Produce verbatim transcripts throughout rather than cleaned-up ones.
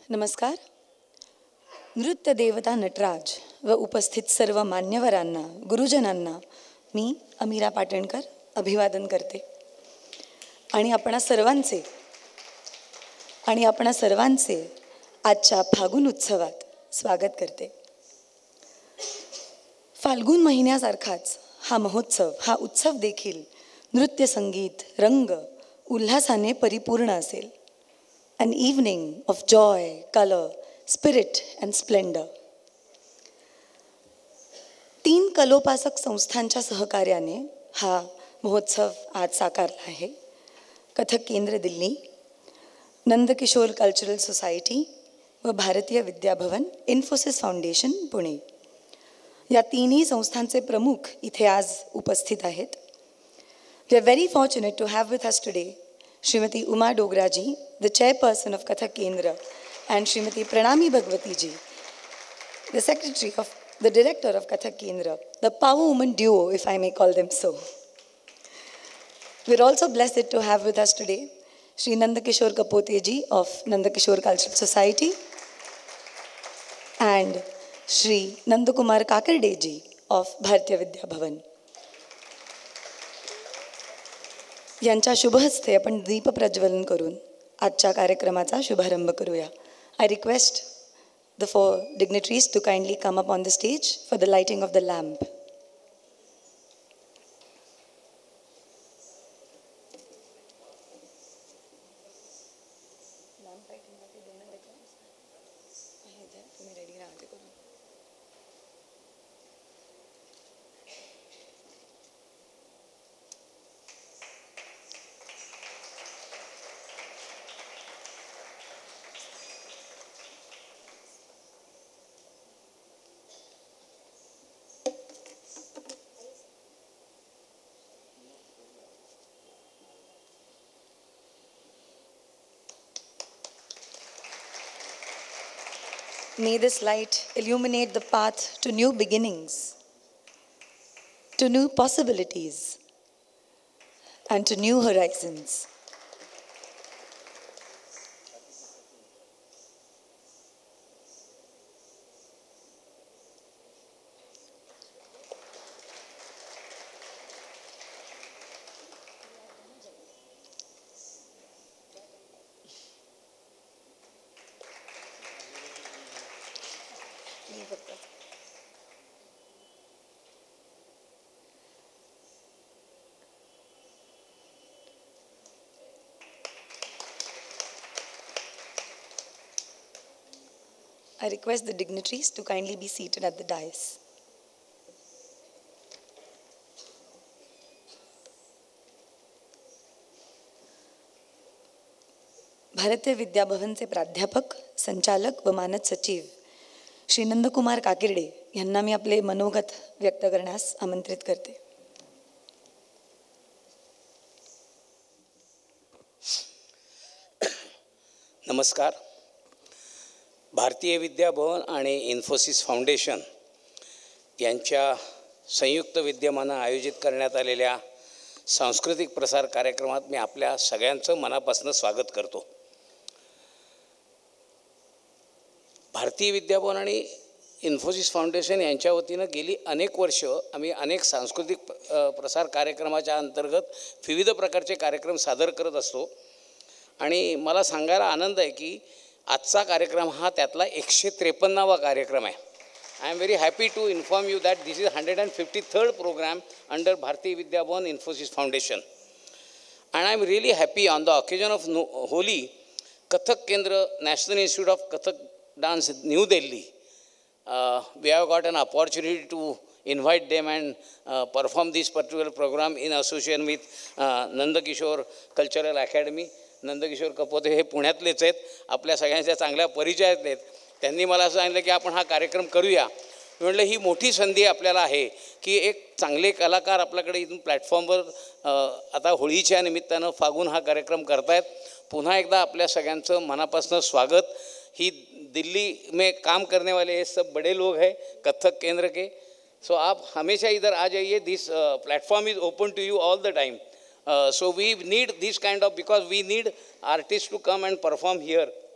नमस्कार. नृत्य देवता नटराज व उपस्थित सर्व मान्यवरांना, गुरुजनांना मी अमीरा पाटणकर अभिवादन करते आणि आपणा सर्वांचे आणि आपणा सर्वांचे आजच्या फागुन उत्सवात स्वागत करते. फाल्गुन महिन्यासारखाच हा महोत्सव, हा उत्सव देखील नृत्य, संगीत, रंग, उल्हासाने परिपूर्ण असेल. An evening of joy, color, spirit and splendor. तीन कलोपासक संस्थांच्या सहकार्याने हा महोत्सव आज साकारला आहे. कथक केंद्र दिल्ली, नंदकिशोर कल्चरल सोसायटी व भारतीय विद्याभवन इन्फोसिस फाउंडेशन पुणे या तीनही संस्थांचे प्रमुख इथे आज उपस्थित आहेत. We are very fortunate to have with us today Srimati Uma Dograji, the chairperson of Kathak Kendra, and Srimati Pranami Bhagwati ji, the secretary of the director of Kathak Kendra, the power woman duo, if I may call them so. We're also blessed to have with us today Sri Nandakishore Kapote ji of Nandakishore Cultural Society and Sri Nandakumar Kakirde ji of Bharatiya Vidya Bhavan. यांच्या शुभहस्ते आपण दीप प्रज्वलन करून आजच्या कार्यक्रमाचा शुभारंभ करूया. I request the four dignitaries to kindly come up on the stage for the lighting of the lamp. May this light illuminate the path to new beginnings, to new possibilities, and to new horizons. I request the dignitaries to kindly be seated at the dais. भारतीय विद्याभवनचे प्राध्यापक, संचालक व मानद सचिव श्री नंदकुमार काकिर्डे यांना मी आपले मनोगत व्यक्त करण्यास आमंत्रित करते. नमस्कार. भारतीय विद्याभवन आणि इन्फोसिस फाउंडेशन यांच्या संयुक्त विद्यमानं आयोजित करण्यात आलेल्या सांस्कृतिक प्रसार कार्यक्रमात मी आपल्या सगळ्यांचं मनापासून स्वागत करतो. भारतीय विद्याभवन आणि इन्फोसिस फाउंडेशन यांच्या वतीनं गेली अनेक वर्ष आम्ही अनेक सांस्कृतिक प्रसार कार्यक्रमाच्या अंतर्गत विविध प्रकारचे कार्यक्रम सादर करत असतो आणि मला सांगायला आनंद आहे की आजचा कार्यक्रम हा त्यातला एकशे त्रेपन्नावा कार्यक्रम आहे. I am very happy to inform you that this is hundred and fifty third program under Bharatiya Vidyabhavan Infosys foundation. And I am really happy on the occasion of no होली Kathak Kendra national institute of Kathak dance New Delhi. We have got an opportunity to invite them and uh, perform this particular program in association with uh, Nandakishore Cultural Academy. Nandakishore Kapote हे पुण्यातलेच आहेत, आपल्या सगळ्यांच्या चांगल्या परिचयातले आहेत. त्यांनी मला सांगितलं की आपण हा कार्यक्रम करूया. मी म्हटलं ही मोठी संधी आपल्याला आहे की एक चांगले कलाकार आपल्याकडे इथून प्लॅटफॉर्मवर आता होळीच्या निमित्तानं फागून हा कार्यक्रम करतायत. पुन्हा एकदा आपल्या सगळ्यांचं मनापासून स्वागत. ही दिल्ली में काम करने वाले ये सब बड़े लोग हैं कथक केंद्र के. सो आप हमेशा इधर आ जाइए. This platform is open to you all the time. Uh, so we need this kind of, because we need artists to come and perform here.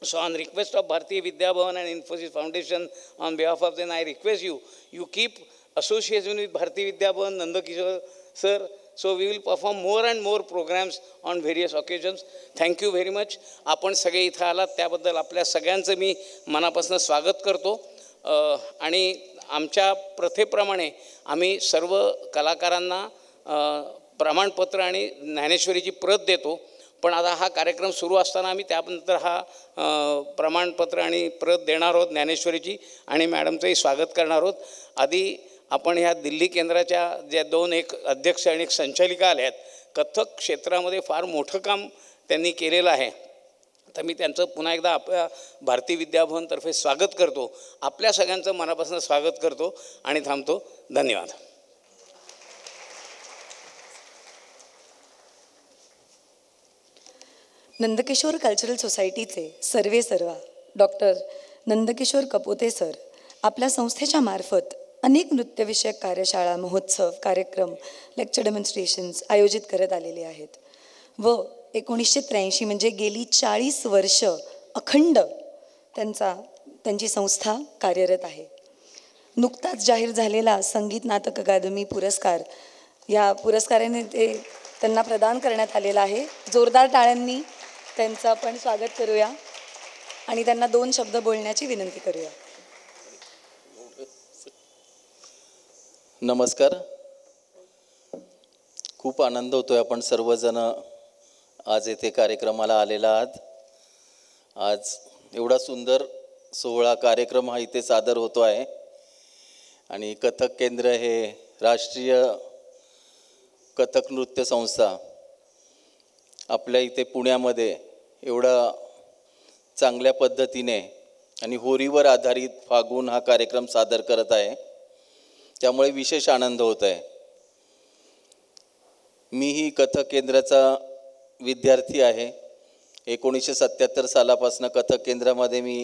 So on request of Bharatiya Vidya Bhavan and Infosys Foundation, on behalf of them, I request you, you keep association with Bharatiya Vidya Bhavan, Nandakishore sir. So we will perform more and more programs on various occasions. Thank you very much. आपण सगळे इथं आलात त्याबद्दल आपल्या सगळ्यांचं मी मनापासून स्वागत करतो. आणि आमच्या प्रथेप्रमाणे आम्ही सर्व कलाकारांना प्रमाणपत्र आणि ज्ञानेश्वरीची प्रत देतो. पण आता हा कार्यक्रम सुरू असताना आम्ही त्यानंतर हा प्रमाणपत्र आणि प्रत देणार आहोत ज्ञानेश्वरीची आणि मॅडमचंही स्वागत करणार आहोत. आधी आपण ह्या दिल्ली केंद्राच्या ज्या दोन एक अध्यक्ष आणि एक संचालिका आल्या आहेत, कथक क्षेत्रामध्ये फार मोठं काम त्यांनी केलेलं आहे. तर मी त्यांचं पुन्हा एकदा आपल्या भारतीय विद्याभवनतर्फे स्वागत करतो. आपल्या सगळ्यांचं मनापासून स्वागत करतो आणि थांबतो. धन्यवाद. नंदकिशोर कल्चरल सोसायटीचे सर्वे सर्वा डॉक्टर नंदकिशोर कपोते सर आपल्या संस्थेच्या मार्फत अनेक नृत्यविषयक कार्यशाळा, महोत्सव, कार्यक्रम, लेक्चर डेमॉन्स्ट्रेशन्स आयोजित करत आलेले आहेत व एकोणीसशे त्र्याऐंशी म्हणजे गेली चाळीस वर्ष अखंड त्यांचा त्यांची संस्था कार्यरत आहे. नुकताच जाहीर झालेला संगीत नाटक अकादमी पुरस्कार, या पुरस्काराने ते त्यांना प्रदान करण्यात आलेला आहे. जोरदार टाळ्यांनी त्यांचं आपण स्वागत करूया आणि त्यांना दोन शब्द बोलण्याची विनंती करूया. नमस्कार. खूप आनंद होतोय आपण सर्वजण आज येथे कार्यक्रमाला आलेला आहात. आज एवढा सुंदर सोहळा कार्यक्रम हा इथे सादर होतो आहे आणि कथक केंद्र हे राष्ट्रीय कथक नृत्य संस्था आपल्या इथे पुण्यामध्ये एवढा चांगल्या पद्धतीने आणि होरीवर आधारित फागून हा कार्यक्रम सादर करत आहे. त्यामुळे विशेष आनंद होत आहे. मीही कथक केंद्राचा विद्यार्थी आहे. एकोणीसशे सत्त्याहत्तर सालापासून कथक केंद्रामध्ये मी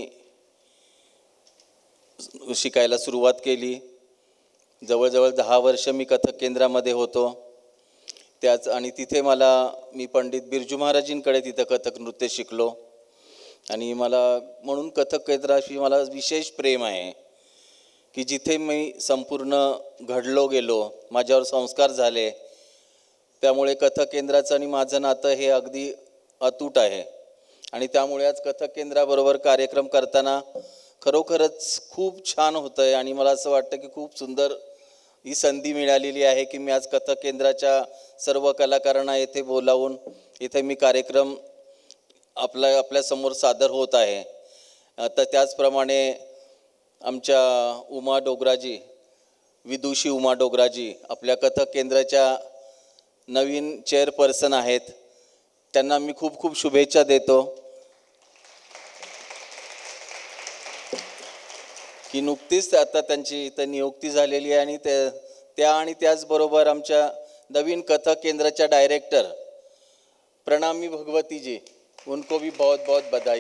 शिकायला सुरुवात केली. जवळजवळ दहा वर्ष मी कथक केंद्रामध्ये होतो. त्याच आणि तिथे मला मी पंडित बिरजू महाराजींकडे तिथं कथक नृत्य शिकलो आणि मला म्हणून कथक केंद्राशी मला विशेष प्रेम आहे की जिथे मी संपूर्ण घडलो गेलो, माझ्यावर संस्कार झाले. त्यामुळे कथक केंद्राचं आणि माझं नातं हे अगदी अतूट आहे आणि त्यामुळे आज कथक केंद्राबरोबर कार्यक्रम करताना खरोखरच खूप छान होतं आहे आणि मला असं वाटतं की खूप सुंदर ही संधी मिळालेली आहे की मी आज कथक केंद्राच्या सर्व कलाकारांना येथे बोलावून इथे मी कार्यक्रम आपल्या आपल्यासमोर सादर होत आहे. तर त्याचप्रमाणे आमच्या उमा डोगराजी, विदुषी उमा डोगराजी आपल्या कथक केंद्राच्या नवीन चेअरपर्सन आहेत. त्यांना मी खूप खूप शुभेच्छा देतो की नुकतीच आता त्यांची इथं नियुक्ती झालेली आहे आणि त्या त्या आणि त्याचबरोबर आमच्या नवीन कथक केंद्राच्या डायरेक्टर प्रणामी भगवती जी, उनको भी बहुत बहुत बधाई.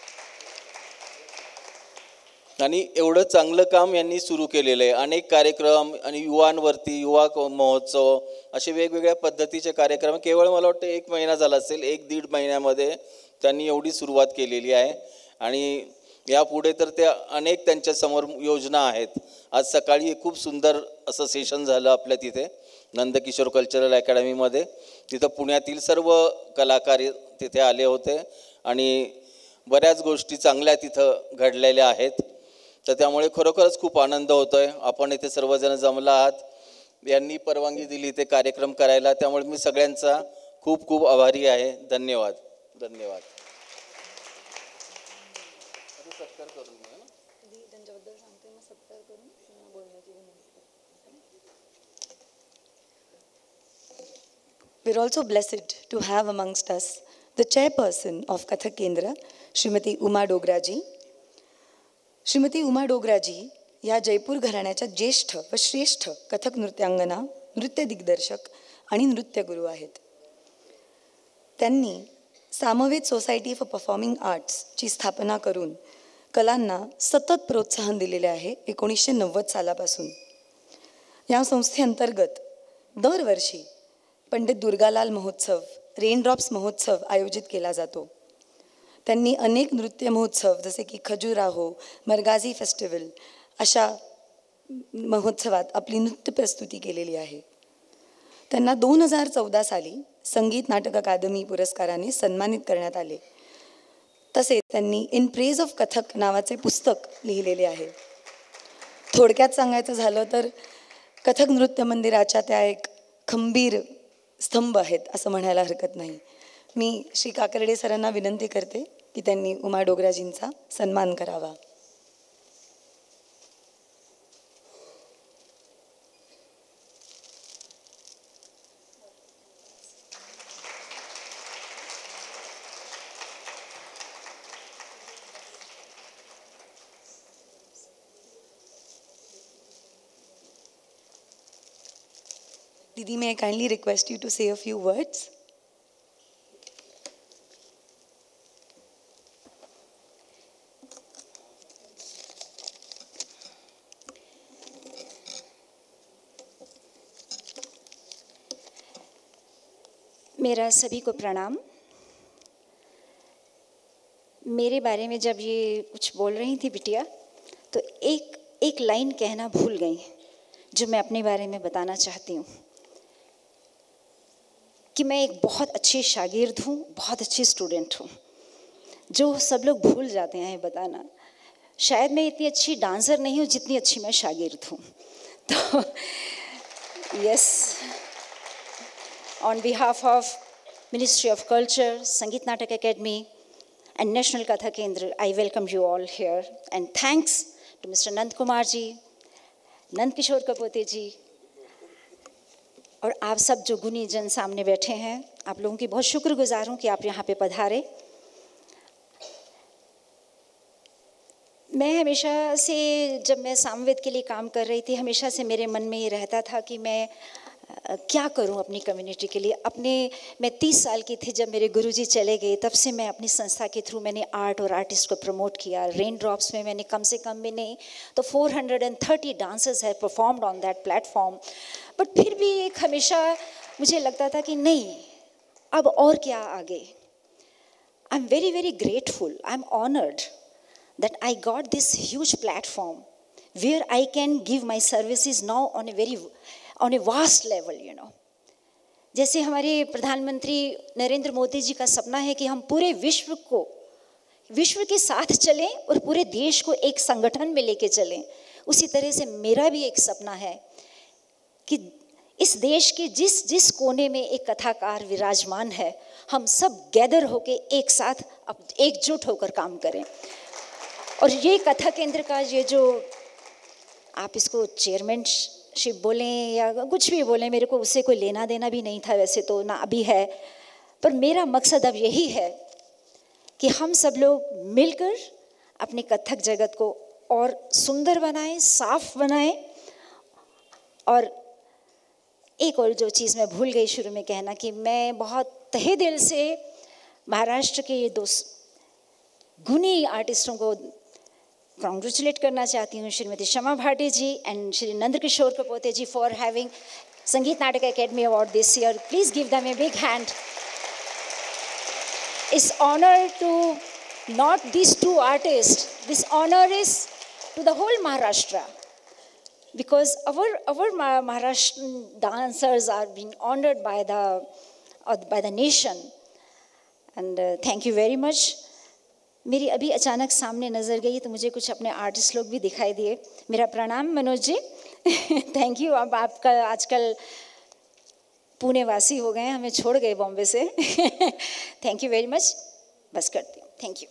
आणि एवढं चांगलं काम यांनी सुरू केलेलं आहे. अनेक कार्यक्रम आणि युवांवरती युवा महोत्सव असे वेगवेगळ्या पद्धतीचे कार्यक्रम केवळ मला वाटतं एक महिना झाला असेल, एक दीड महिन्यामध्ये त्यांनी एवढी सुरुवात केलेली आहे आणि यापुढे तर त्या अनेक त्यांच्यासमोर योजना आहेत. आज सकाळी खूप सुंदर असं सेशन झालं आपल्या तिथे नंदकिशोर कल्चरल अकॅडमीमध्ये. तिथं पुण्यातील सर्व कलाकार तिथे आले होते आणि बऱ्याच गोष्टी चांगल्या तिथं घडलेल्या आहेत. तर त्यामुळे खरोखरच खूप आनंद होतो आहे. आपण इथे सर्वजण जमला आहात, यांनी परवानगी दिली इथे कार्यक्रम करायला, त्यामुळे मी सगळ्यांचा खूप खूप आभारी आहे. धन्यवाद. धन्यवाद. We're also blessed to have amongst us the chairperson of Kathak Kendra, Shrimati Uma डोगराजी. Shrimati Uma डोगराजी या जयपूर घराण्याच्या ज्येष्ठ व श्रेष्ठ कथक नृत्यांगना, नृत्य दिग्दर्शक आणि नृत्यगुरू आहेत. त्यांनी सामवेद सोसायटी फॉर परफॉर्मिंग आर्ट्सची स्थापना करून कलांना सतत प्रोत्साहन दिलेले आहे एकोणीसशे नव्वद सालापासून. या संस्थेअंतर्गत दरवर्षी पंडित दुर्गालाल महोत्सव, रेनड्रॉप्स महोत्सव आयोजित केला जातो. त्यांनी अनेक नृत्य महोत्सव जसे की खजुराहो, मरगाजी फेस्टिवल अशा महोत्सवात आपली नृत्य प्रस्तुती केलेली आहे. त्यांना दोन हजार चौदा साली संगीत नाटक अकादमी पुरस्काराने सन्मानित करण्यात आले. तसेच त्यांनी इन प्रेज ऑफ कथक नावाचे पुस्तक लिहिलेले आहे. थोडक्यात सांगायचं झालं तर कथक नृत्य मंदिराच्या त्या एक खंबीर स्तंभ आहेत असं म्हणायला हरकत नाही. मी श्री काकर्डे सरांना विनंती करते की त्यांनी उमा डोगराजींचा सन्मान करावा. Didi, may I kindly request you to say a few words? मेरा सभी को प्रणाम. मेरे बारे में जब ये कुछ बोल रही थी बिटिया, तो एक एक लाइन कहना भूल गई जो मैं अपने बारे में बताना चाहती हूँ कि मैं एक बहुत अच्छी शागिर्द हूँ, बहुत अच्छी स्टूडेंट हूँ, जो सब लोग भूल जाते हैं बताना. शायद मैं इतनी अच्छी डांसर नहीं हूँ जितनी अच्छी मैं शागिर्द हूँ. तो yes, on behalf of ministry of culture, Sangeet Natak academy and National Kathak Kendra, I welcome you all here, and thanks to Mister Nand Kumar ji, Nand Kishore Kapote ji और आप सब जो गुणी जन सामने बैठे हैं. आप लोगों की बहुत शुक्रगुजार हूँ कि आप यहाँ पे पधारे. मैं हमेशा से, जब मैं सामवेद के लिए काम कर रही थी, हमेशा से मेरे मन में ये रहता था कि मैं क्या करूं अपनी कम्युनिटी के लिए. अपने मैं तीस साल की थी जब मेरे गुरुजी चले गए, तब से मैं अपनी संस्था के थ्रू मैंने आर्ट और आर्टिस्ट को प्रमोट किया. रेन ड्रॉप्स में मैंने कम से कम भी नहीं तो फोर हंड्रेड थर्टी डांसर्स है performed on that platform. But फिर भी एक हमेशा मुझे लगता था कि नहीं, अब और क्या आगे. I am very very grateful, I am honoured that I got this huge platform where I can give my services now on a very on a vast level, you know. जैसे हमारे प्रधानमंत्री नरेंद्र मोदी जी का सपना है कि हम पूरे विश्व को विश्व के साथ चलें और पूरे देश को एक संगठन में लेके चलें, उसी तरह से मेरा भी एक सपना है कि इस देश के जिस जिस कोने में एक कथाकार विराजमान है, हम सब गैदर होके एक साथ एकजुट होकर काम करें. और ये कथक केंद्र का ये जो आप इसको चेयरमैनशिप बोलें या कुछ भी बोलें, मेरे को उससे कोई लेना देना भी नहीं था वैसे तो, ना अभी है. पर मेरा मकसद अब यही है कि हम सब लोग मिलकर अपने कथक जगत को और सुंदर बनाएं, साफ बनाएं. और एक और जो चीज़ मैं भूल गई शुरू में कहना, कि मैं बहुत तहे दिल से महाराष्ट्र के ये दो गुणी आर्टिस्टों को कॉन्ग्रेचुलेट करना चाहती हूँ, Shrimati Shama Bhati ji and Shri Nand Kishore Kapote ji, for having Sangeet Natak academy award this year. Please give them a big hand. It's honour to not this two artist, this honour is to the whole Maharashtra, because our our Maharashtrian dancers are being honored by the uh, by the nation, and uh, thank you very much. मेरी अभी अचानक सामने नज़र गई तो मुझे कुछ अपने आर्टिस्ट लोग भी दिखाई दिए. मेरा प्रणाम मनोज जी. Thank you. अब आपका आजकल पुणे वासी हो गए हैं, हमें छोड़ गए बॉम्बे से. Thank you very much. बस करती हूँ. Thank you.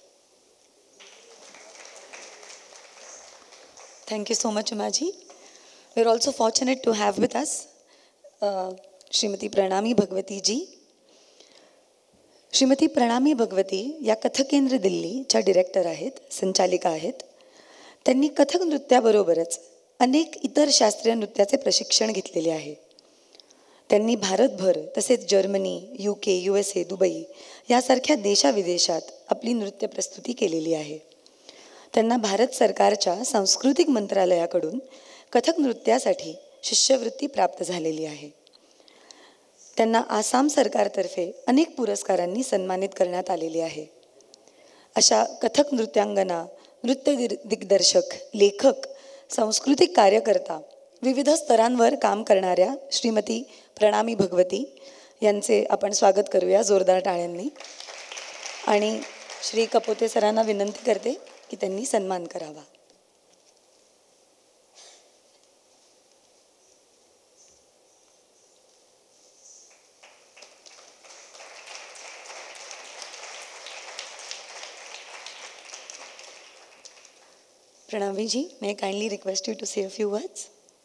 Thank you so much Uma ji. We are also fortunate to have with us Shrimati Pranami Bhagwati ji. Shrimati Pranami Bhagwati या कथक केंद्र दिल्लीच्या डिरेक्टर आहेत, संचालिका आहेत. त्यांनी कथक नृत्याबरोबरच अनेक इतर शास्त्रीय नृत्याचे प्रशिक्षण घेतलेले आहे. त्यांनी भारतभर तसेच Germany, U K, U S A, Dubai यासारख्या देशाविदेशात आपली नृत्य प्रस्तुती केलेली आहे. त्यांना भारत सरकारच्या सांस्कृतिक मंत्रालयाकडून कथक नृत्यासाठी शिष्यवृत्ती प्राप्त झालेली आहे. त्यांना आसाम सरकारतर्फे अनेक पुरस्कारांनी सन्मानित करण्यात आलेले आहे. अशा कथक नृत्यांगना, नृत्य दिर दिग्दर्शक, लेखक, सांस्कृतिक कार्यकर्ता, विविध स्तरांवर काम करणाऱ्या श्रीमती प्रणामी भगवती यांचे आपण स्वागत करूया जोरदार टाळ्यांनी. आणि श्री कपोते सरांना विनंती करते की त्यांनी सन्मान करावा. Pranami ji, may I kindly request you to say a few words?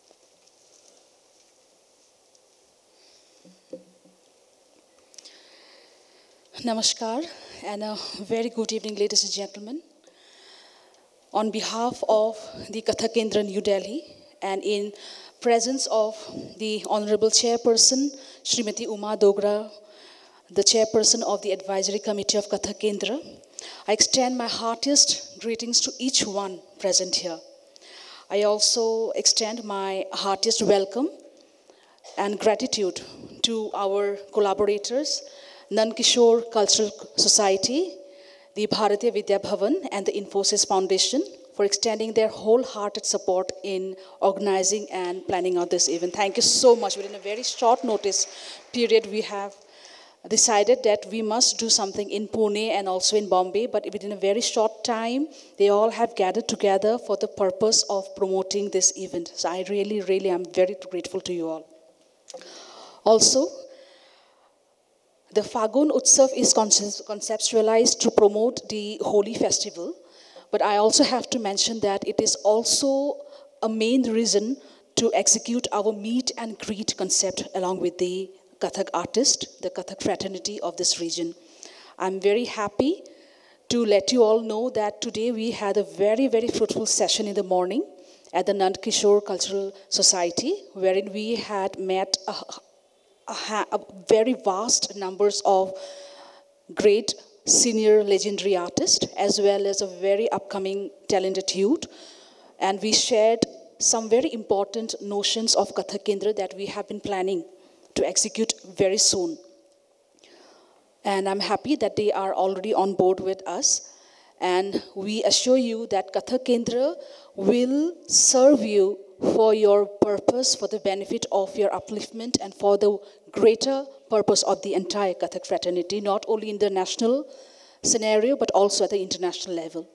Namaskar and a very good evening, ladies and gentlemen. On behalf of the Kathak Kendra New Delhi and in presence of the Honorable Chairperson, Srimati Uma Dogra, the Chairperson of the Advisory Committee of Kathak Kendra, I extend my heartiest greetings to each one present here. I also extend my heartiest welcome and gratitude to our collaborators, Nand Kishore Cultural Society, the Bharatiya Vidya Bhavan and the Infosys Foundation for extending their wholehearted support in organizing and planning out this event. Thank you so much. Within a very short notice period, we have decided that we must do something in Pune and also in Bombay, but within a very short time, they all have gathered together for the purpose of promoting this event. So I really, really am very grateful to you all. Also, the Fagun Utsav is conceptualized to promote the Holi festival, but I also have to mention that it is also a main reason to execute our meet and greet concept along with the Kathak artist, the Kathak fraternity of this region. I'm very happy to let you all know that today we had a very, very fruitful session in the morning at the Nand Kishore Cultural Society, wherein we had met a, a, a very vast numbers of great senior legendary artists, as well as a very upcoming talented youth. And we shared some very important notions of Kathak Kendra that we have been planning to execute very soon. And I'm happy that they are already on board with us. And we assure you that Kathak Kendra will serve you for your purpose, for the benefit of your upliftment, and for the greater purpose of the entire Kathak fraternity, not only in the national scenario, but also at the international level.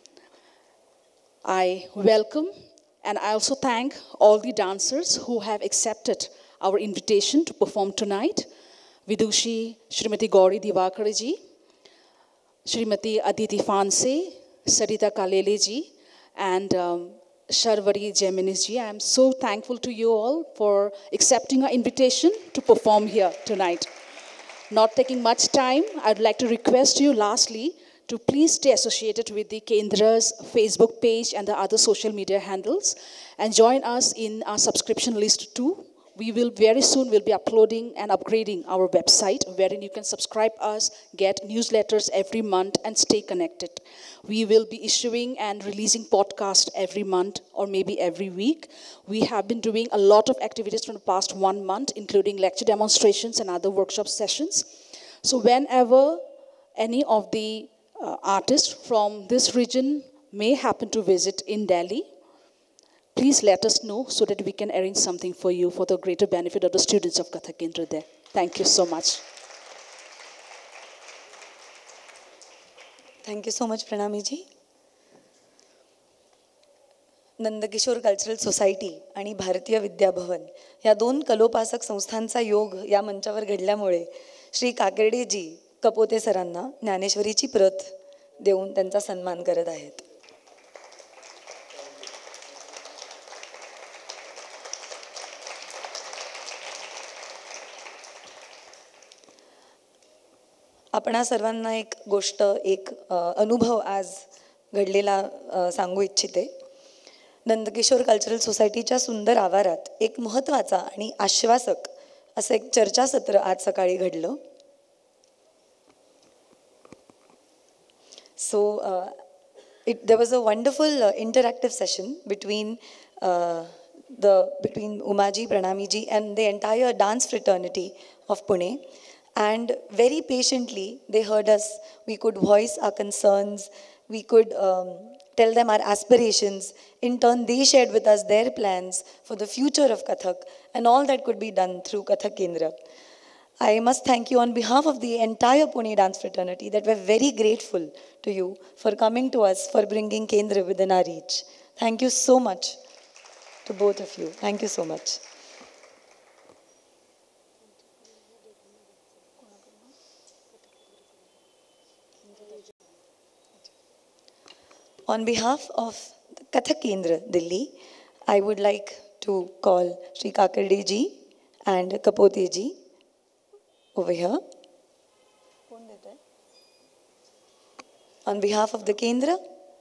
I welcome and I also thank all the dancers who have accepted our invitation to perform tonight. Vidushi Srimati Gauri Divakar ji, Srimati Aditi Fanse, Sarita Kalele ji, and um, Sharvari Jeminis ji. I am so thankful to you all for accepting our invitation to perform here tonight. Not taking much time, I'd like to request you lastly to please stay associated with the Kendra's Facebook page and the other social media handles and join us in our subscription list too. We will very soon will be uploading and upgrading our website wherein you can subscribe us, get newsletters every month and stay connected. We will be issuing and releasing podcasts every month or maybe every week. We have been doing a lot of activities from the past one month, including lecture demonstrations and other workshop sessions. So whenever any of the uh, artists from this region may happen to visit in Delhi, please let us know so that we can arrange something for you for the greater benefit of the students of Kathak Kendra there. Thank you so much. Thank you so much, Pranami ji. Nandakishore cultural society आणि भारतीय विद्या भवन या दोन कलोपासक संस्थांचा योग या मंचावर घडल्यामुळे श्री काकेडेजी कपोते सरांना ज्ञानेश्वरीची प्रत देऊन त्यांचा सन्मान करत आहेत. आपणा सर्वांना एक गोष्ट एक अनुभव आज घडलेला सांगू इच्छिते. नंदकिशोर कल्चरल सोसायटीच्या सुंदर आवारात एक महत्त्वाचा आणि आश्वासक असं एक चर्चासत्र आज सकाळी घडलं. So it there was a wonderful interactive session between the between Umaji, Pranami ji and the entire dance fraternity of Pune. And very patiently, they heard us. We could voice our concerns. We could um, tell them our aspirations. In turn, they shared with us their plans for the future of Kathak and all that could be done through Kathak Kendra. I must thank you on behalf of the entire Pune dance fraternity that we're very grateful to you for coming to us, for bringing Kendra within our reach. Thank you so much to both of you. Thank you so much. On behalf of Kathak Kendra, Delhi, I would like to call Sri Kakarde ji and Kapote ji over here. On behalf of the Kendra,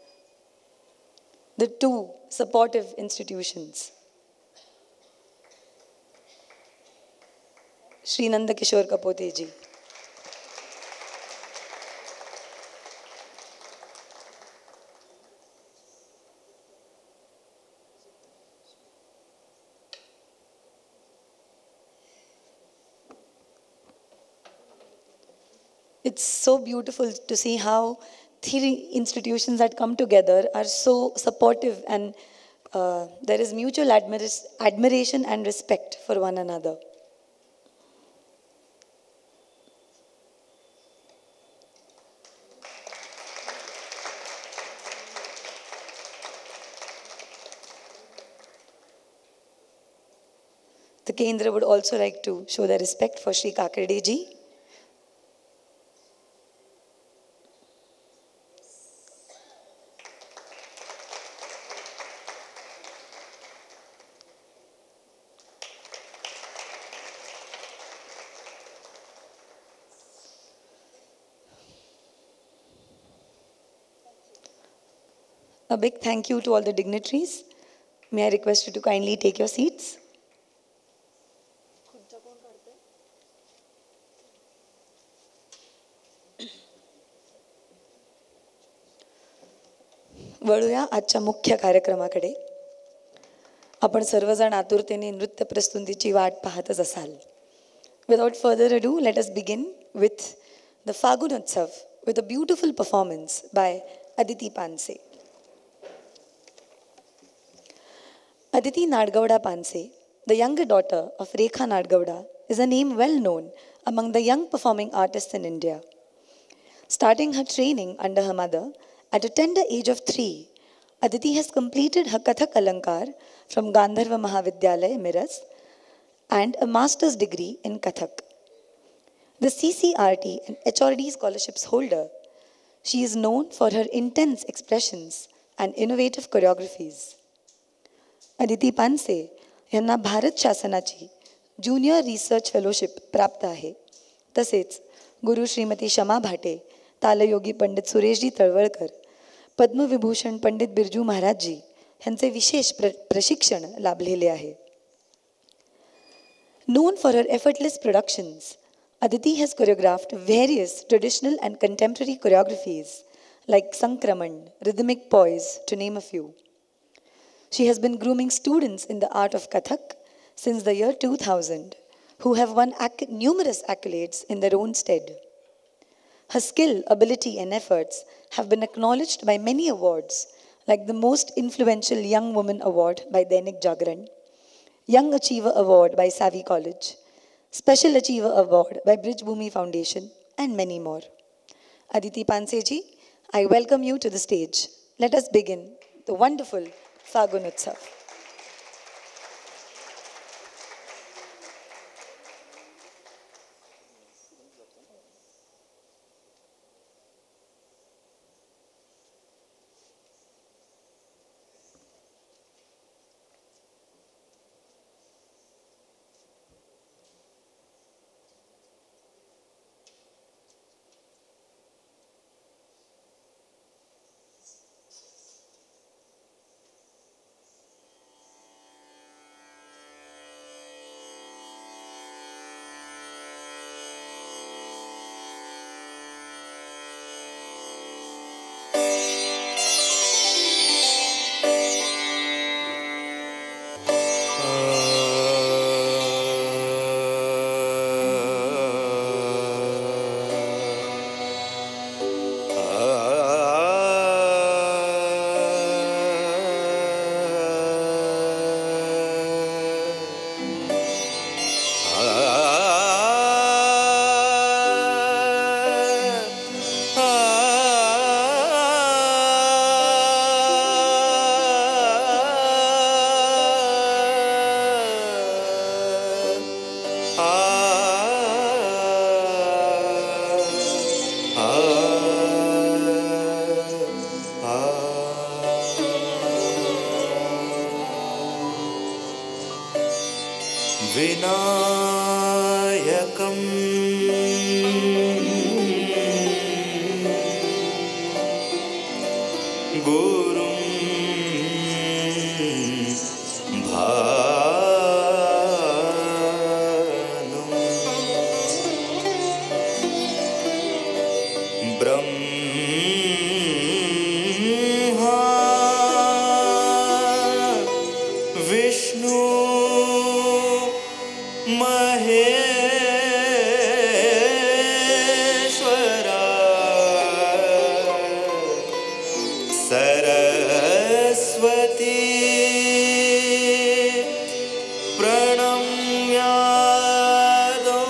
the two supportive institutions, Sri Nanda Kishore Kapote ji. It's so beautiful to see how three institutions that come together are so supportive, and uh, there is mutual admir- admiration and respect for one another. The Kendra would also like to show their respect for Sri Kakarde ji. A big thank you to all the dignitaries. May I request you to kindly take your seats? वळूया आजच्या मुख्य कार्यक्रमाकडे. आपण सर्वजण आतुरतेने नृत्य प्रस्तुतीची वाट पाहतच असाल. Without further ado, let us begin with the Fagun Utsav with a beautiful performance by Aditi Panse. Aditi Nadgowda Panse, the younger daughter of Rekha Nadgowda, is a name well known among the young performing artists in India. Starting her training under her mother, at a tender age of three, Aditi has completed her Kathak Alankar from Gandharva Mahavidyalaya, Miras, and a master's degree in Kathak. The C C R T and H R D scholarships holder, she is known for her intense expressions and innovative choreographies. Aditi Panse यांना भारत शासनाची junior research fellowship प्राप्त आहे. तसेच गुरु श्रीमती शमा भाटे, तालयोगी पंडित सुरेशजी तळवळकर, पद्मविभूषण पंडित बिरजू महाराजजी यांचे विशेष प्र प्रशिक्षण लाभलेले आहे. Known for her effortless productions, Aditi has choreographed various traditional and contemporary choreographies like Sankraman, Rhythmic Poise, to name a few. She has been grooming students in the art of Kathak since the year two thousand, who have won acc numerous accolades in their own stead. Her skill, ability, and efforts have been acknowledged by many awards, like the Most Influential Young Woman Award by Dainik Jagran, Young Achiever Award by Savvy College, Special Achiever Award by Bridge Bhumi Foundation, and many more. Aditi Panse ji, I welcome you to the stage. Let us begin the wonderful Fagun Utsav. विनायकम् गुरुं भानुं ब्रह्मा विष्णु महेश्वरा सरस्वती प्रणम्यादो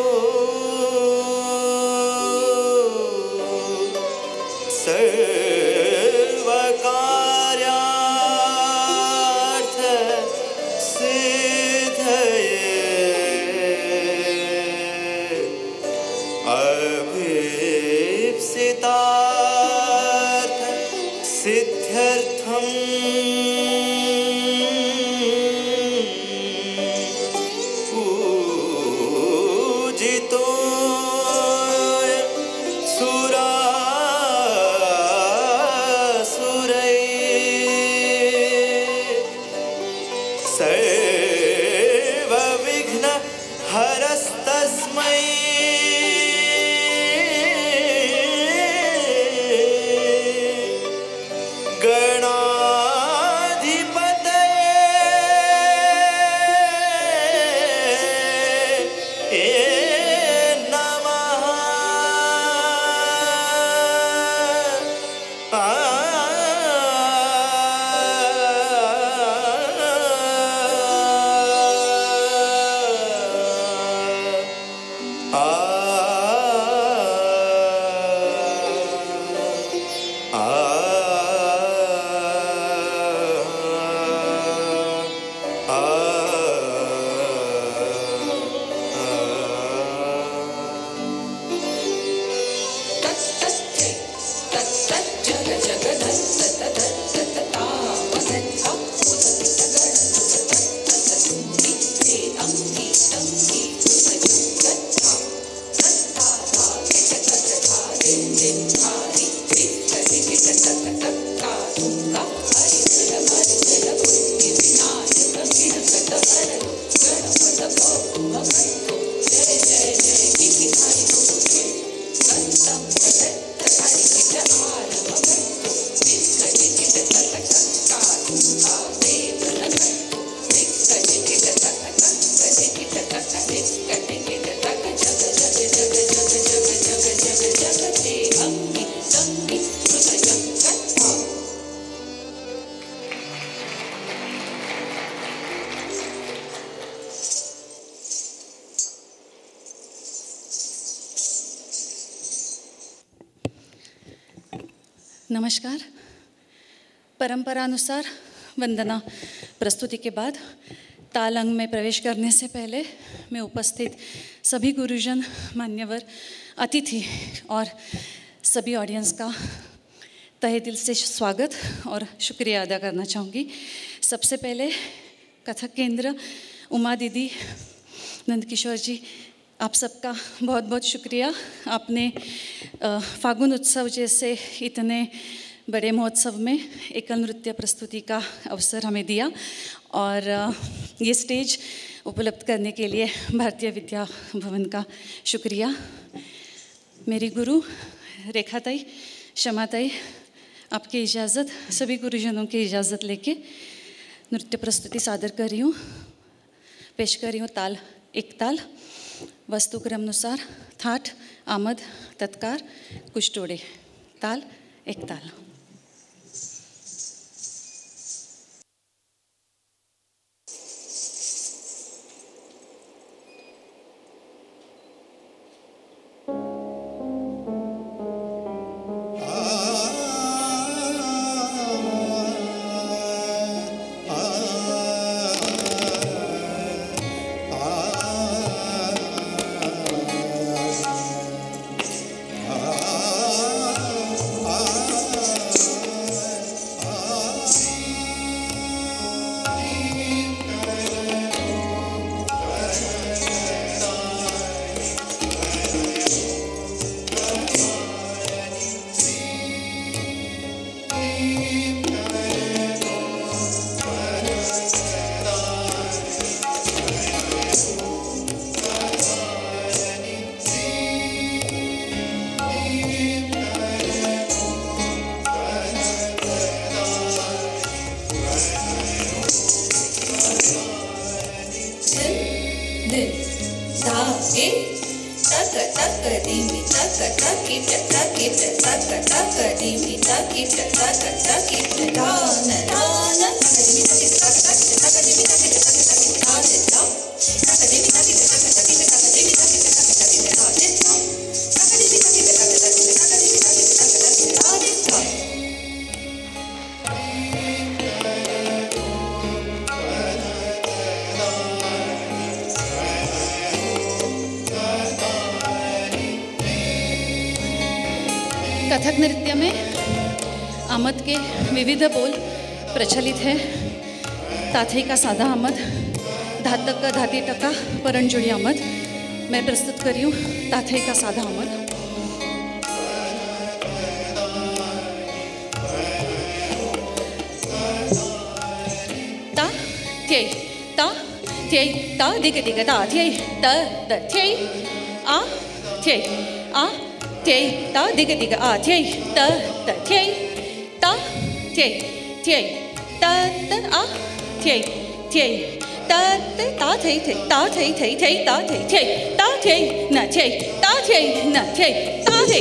सर्वकार्यार्थ सिद्धये अभीप्सितार्थ सिद्ध्यर्थम् पूजितो सुरासुरैः सर्वविघ्न हरस्तस्मै गणाधिपतये नमः। आ नमस्कार। परंपरानुसार वंदना प्रस्तुति के बाद ताल अंग में प्रवेश करने से पहले मैं उपस्थित सभी गुरुजन, मान्यवर, अतिथि और सभी ऑडियंस का तहे दिल से स्वागत और शुक्रिया अदा करना चाहूँगी। सबसे पहले कथक केंद्र, उमा दीदी, नंदकिशोर जी, आप सबका बहुत बहुत शुक्रिया। आपने फागुन उत्सव जैसे इतने बड़े महोत्सव में एकल नृत्य प्रस्तुति का अवसर हमें दिया और ये स्टेज उपलब्ध करने के लिए भारतीय विद्या भवन का शुक्रिया। मेरी गुरु रेखाताई, क्षमाताई, आपकी इजाज़त, सभी गुरुजनों की इजाज़त लेके नृत्य प्रस्तुति सादर कर रही हूँ। पेश कर रही हूँ ताल एक ताल, वस्तुक्रमनुसार थाट, आमद, तत्कार, कुष्टोड़े। ताल एक ताल। आ कथक नृत्य में आमद के विविध बोल प्रचलित है। ताथई का साधा आमद, धातक का धाती टका परंजुड़ी आमद। मैं प्रस्तुत करी हूँ ताथई का साधा आमद। ता थे ता थे ता दिग दिग ता थे त त थे आ थे आ थे ता दिग दिग आ थे त त थे ता थे थे त त आ थे थे त त ता थे थे ता थे थे थे ता थे थे ता थे न थे ता थे न थे ता थे।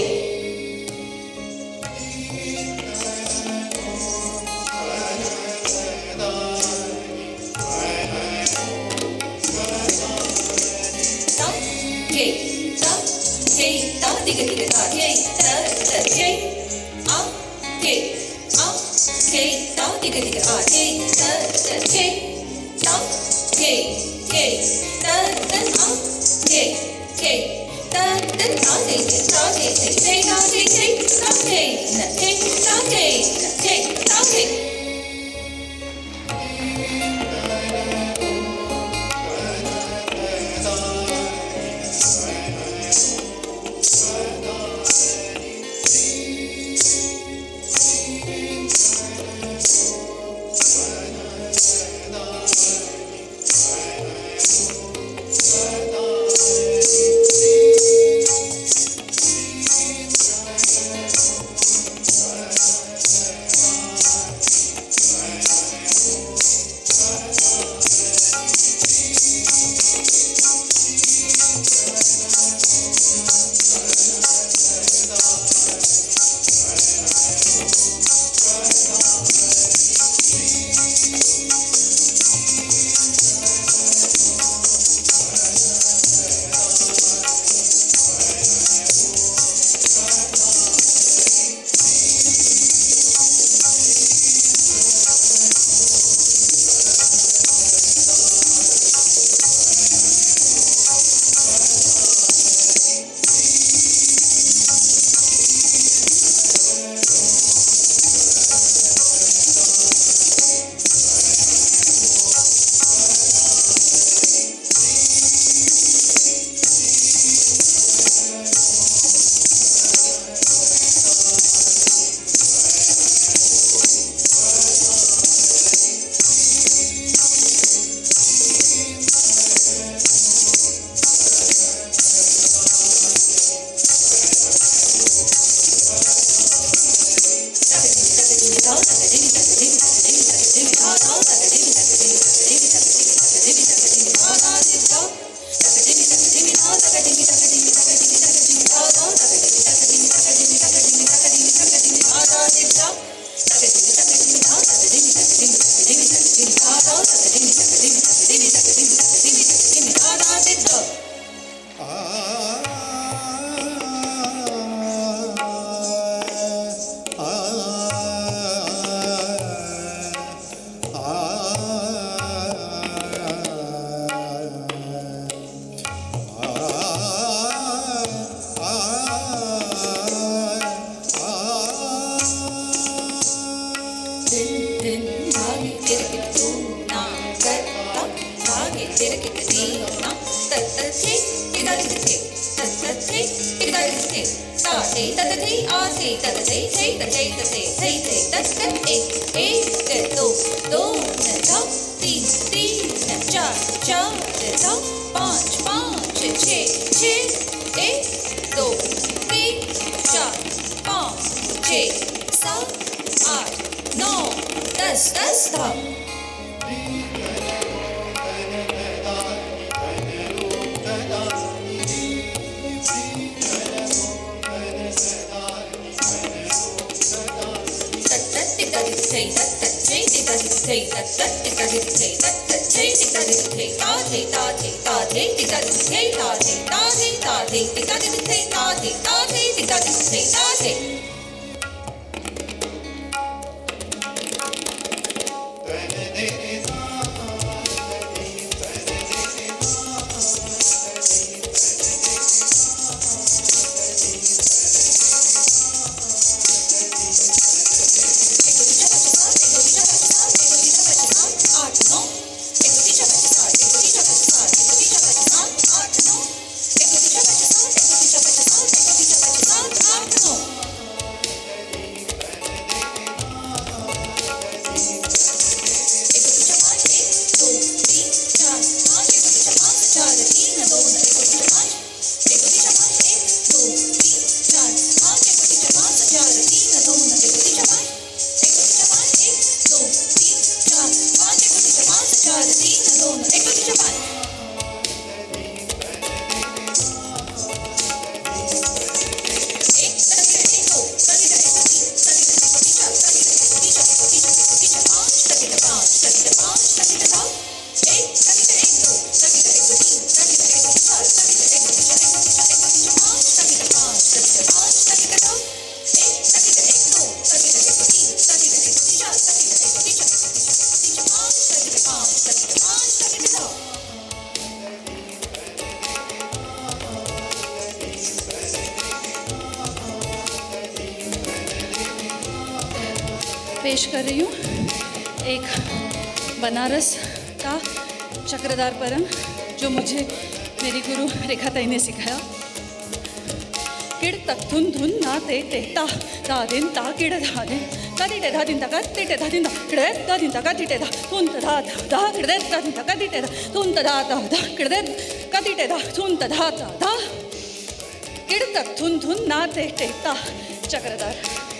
पेश कर रही हूँ एक बनारस का चक्रधार परंग जो मुझे मेरी गुरु रेखा ताई ने सिखाया। किड़ तक धुन धुन ना ते ते ता ता दिन ता किड़ धा दिन का दी टे धा दिन ता का ते टे धा दिन ता किड़ धा दिन ता का दी टे धा धुन ता धा धा किड़ धा दिन ता का दी टे धा धुन ता धा धा धा किड़ का दी टे धा धुन ता धा धा धा किड़ तक धुन धुन ना ते ते ता चक्रधार।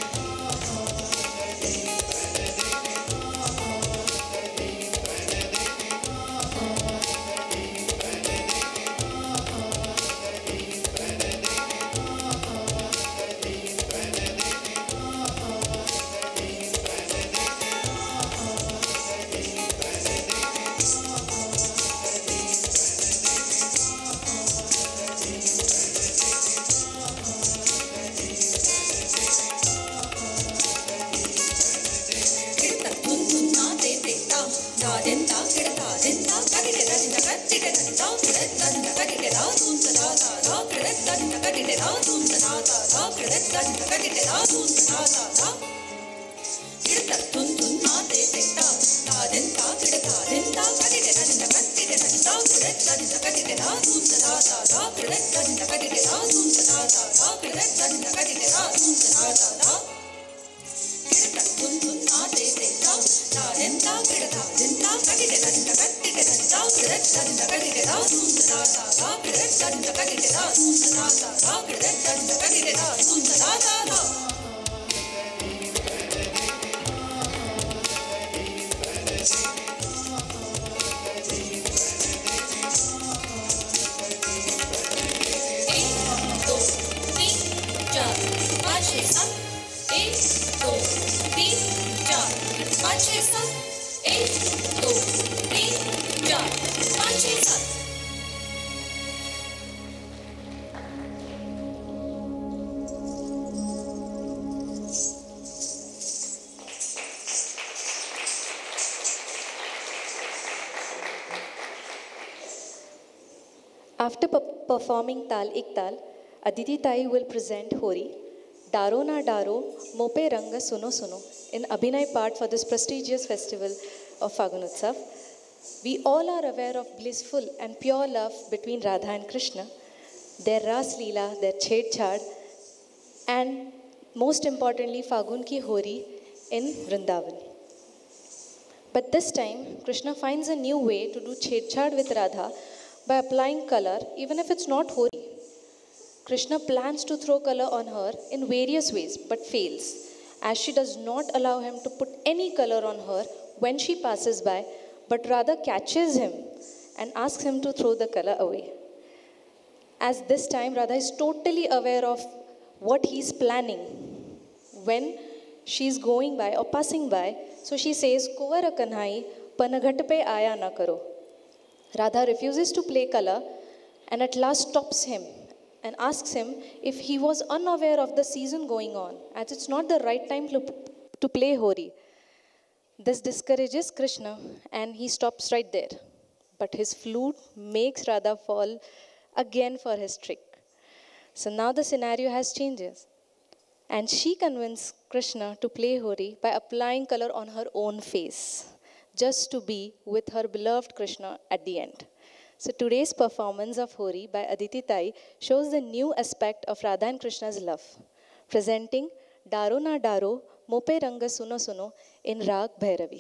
After performing Tal Ik Tal, Aditi Tai will present Hori, Daro Na Daro, Mope Ranga Suno Suno, in Abhinay part for this prestigious festival of Fagun Utsav. We all are aware of blissful and pure love between Radha and Krishna, their Ras Leela, their Ched Chad, and most importantly, Fagun ki Hori in Vrindavan. But this time, Krishna finds a new way to do Ched Chad with Radha by applying color, even if it's not Hori. Krishna plans to throw color on her in various ways, but fails, as she does not allow him to put any color on her when she passes by, but rather catches him and asks him to throw the color away. As this time, Radha is totally aware of what he's planning when she is going by or passing by. So she says, Kuvara Kanhai, Panaghat pe aaya na karo. Radha refuses to play Kala and at last stops him and asks him if he was unaware of the season going on, as it's not the right time to, to play Hori. This discourages Krishna and he stops right there. But his flute makes Radha fall again for his trick. So now the scenario has changes. And she convinced Krishna to play Hori by applying color on her own face, just to be with her beloved Krishna at the end. So today's performance of Hori by Aditi Tai shows the new aspect of Radha and Krishna's love, presenting Daro Na Daro, Mope Ranga Suno Suno in Rag Bhairavi.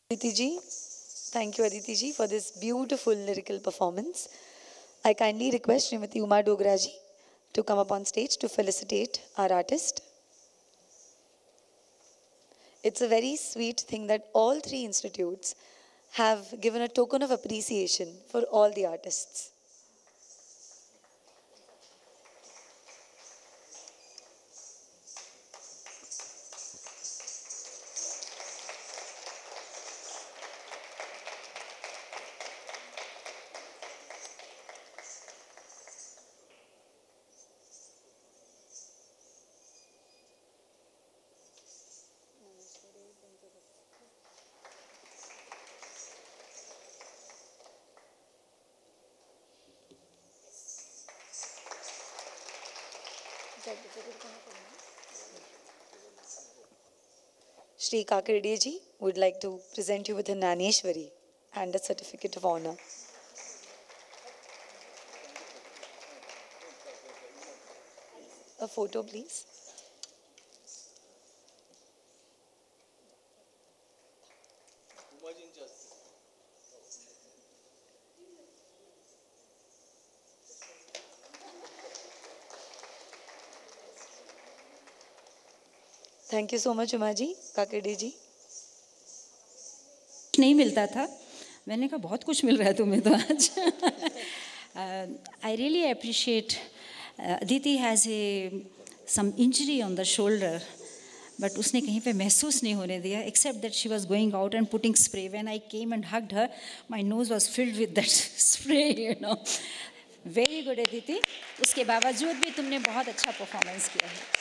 Aditi ji, thank you Aditi ji for this beautiful lyrical performance. I kindly request Srimati Uma Dogra ji to come up on stage to felicitate our artist. It's a very sweet thing that all three institutes have given a token of appreciation for all the artists. Shri Kakirde ji would like to present you with a Naneshwari and a certificate of honor. A photo, please. Thank you so much, Uma ji, Kakirde ji. नहीं मिलता था, मैंने कहा बहुत कुछ मिल रहा है तुम्हें तो आज. I really appreciate uh, Aditi has a some injury on the shoulder, but उसने कहीं पे महसूस नहीं होने दिया, except that she was going out and putting spray. When I came and hugged her, my nose was filled with that spray, you know. Very good Aditi. उसके बावजूद भी तुमने बहुत अच्छा परफॉर्मेंस किया है.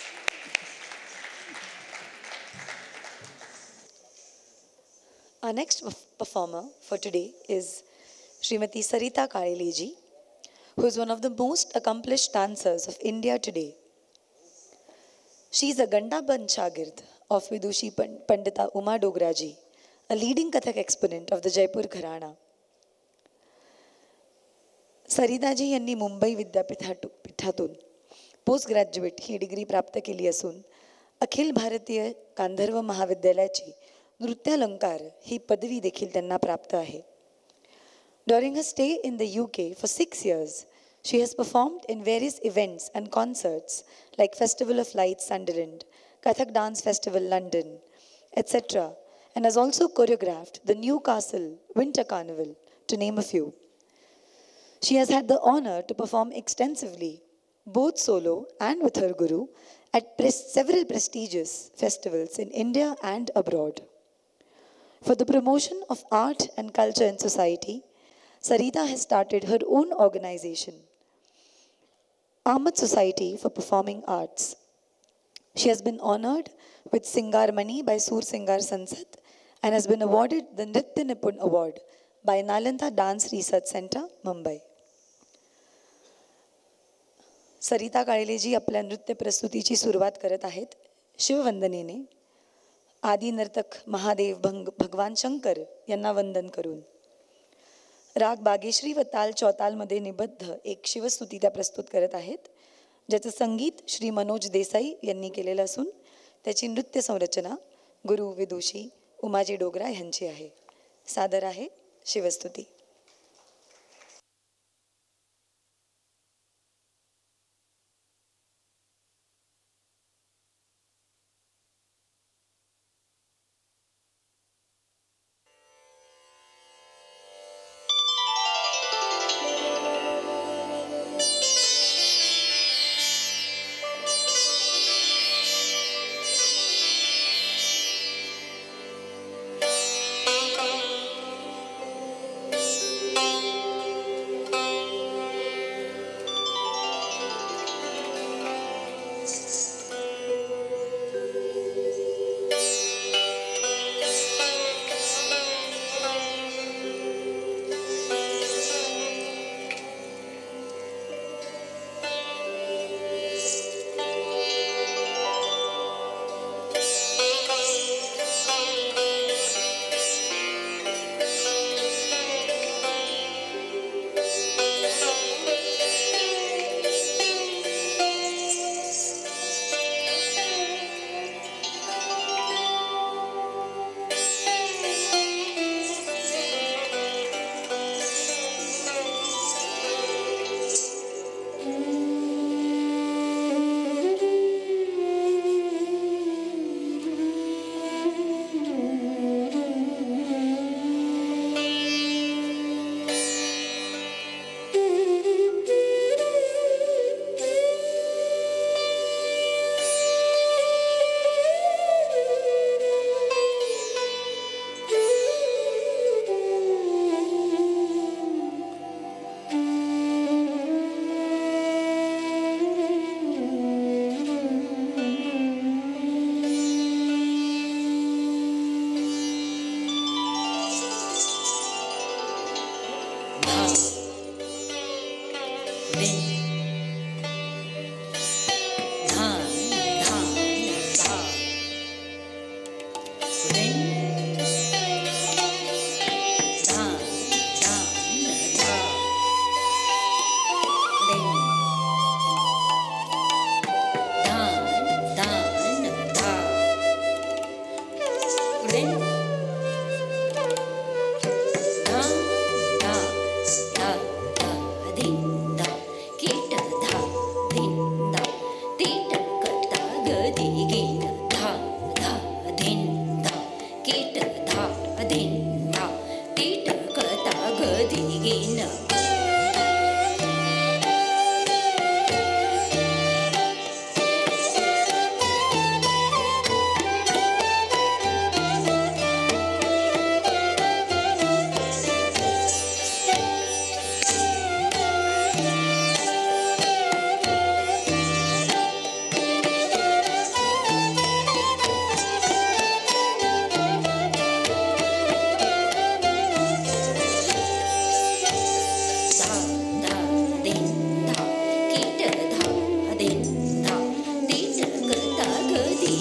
Our next performer for today is Srimati Sarita Kalile ji, who is one of the most accomplished dancers of India today. She is a Gandaban Shagird of Vidushi Pandita Uma Dogra ji, a leading Kathak exponent of the Jaipur Gharana. Sarita ji यांनी मुंबई विद्यापीठातून post graduate ही degree प्राप्त केली असून अखिल भारतीय गांधर्व महाविद्यालयाची नृत्यालंकार ही पदवी देखील त्यांना प्राप्त आहे. During her stay in the U K for six years, she has performed in various events and concerts like Festival of Lights Sunderland, Kathak Dance Festival London, et cetera, and has also choreographed the Newcastle Winter Carnival, to name a few. She has had the honor to perform extensively, both solo and with her guru, at pres- several prestigious festivals in India and abroad. For the promotion of art and culture in society, Sarita has started her own organization, Ahmed Society for Performing Arts. She has been honored with Singar Mani by Sur Singar Sansad and has been awarded the Nritya Nipun Award by Nalanda Dance Research Center, Mumbai. सरिता काळेलेजी आपल्या नृत्य प्रस्तुतीची सुरुवात करत आहेत शिववंदनेने. आदि नर्तक महादेव भंग भगवान शंकर यांना वंदन करून राग बागेश्री व ताल चौतालमध्ये निबद्ध एक शिवस्तुती त्या प्रस्तुत करत आहेत, ज्याचं संगीत श्री मनोज देसाई यांनी केलेलं असून त्याची नृत्य संरचना गुरु विदुषी उमाजी डोगरा यांची आहे. सादर आहे शिवस्तुती. Thank you.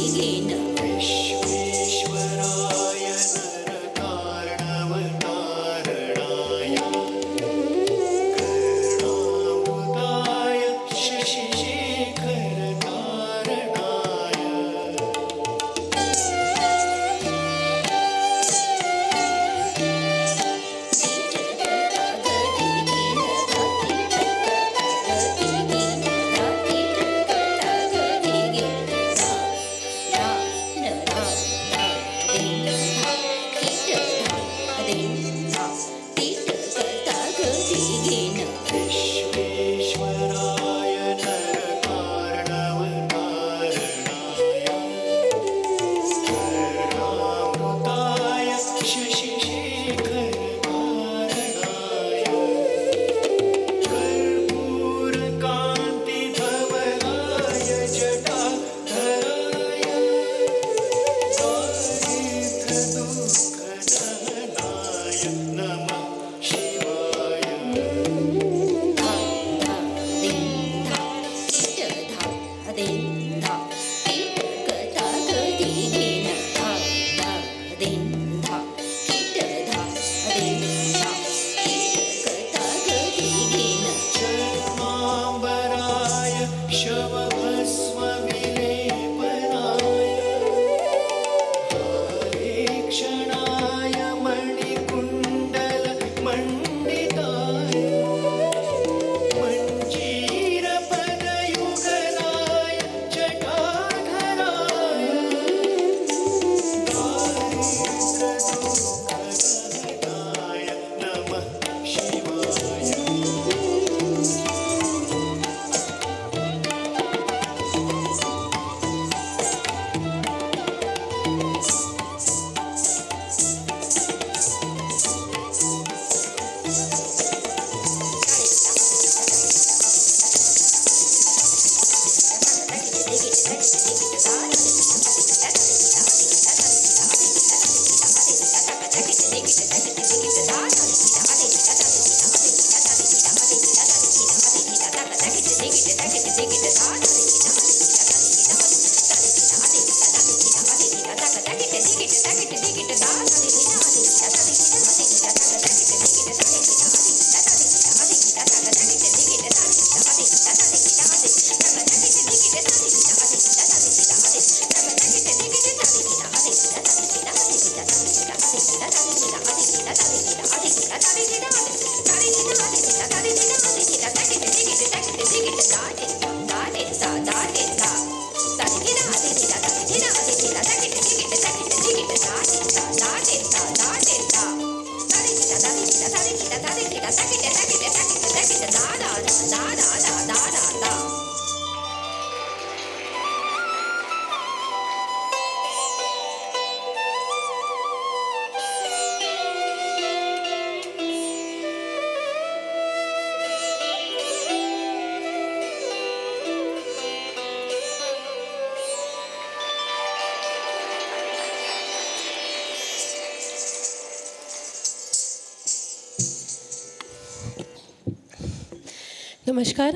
नमस्कार।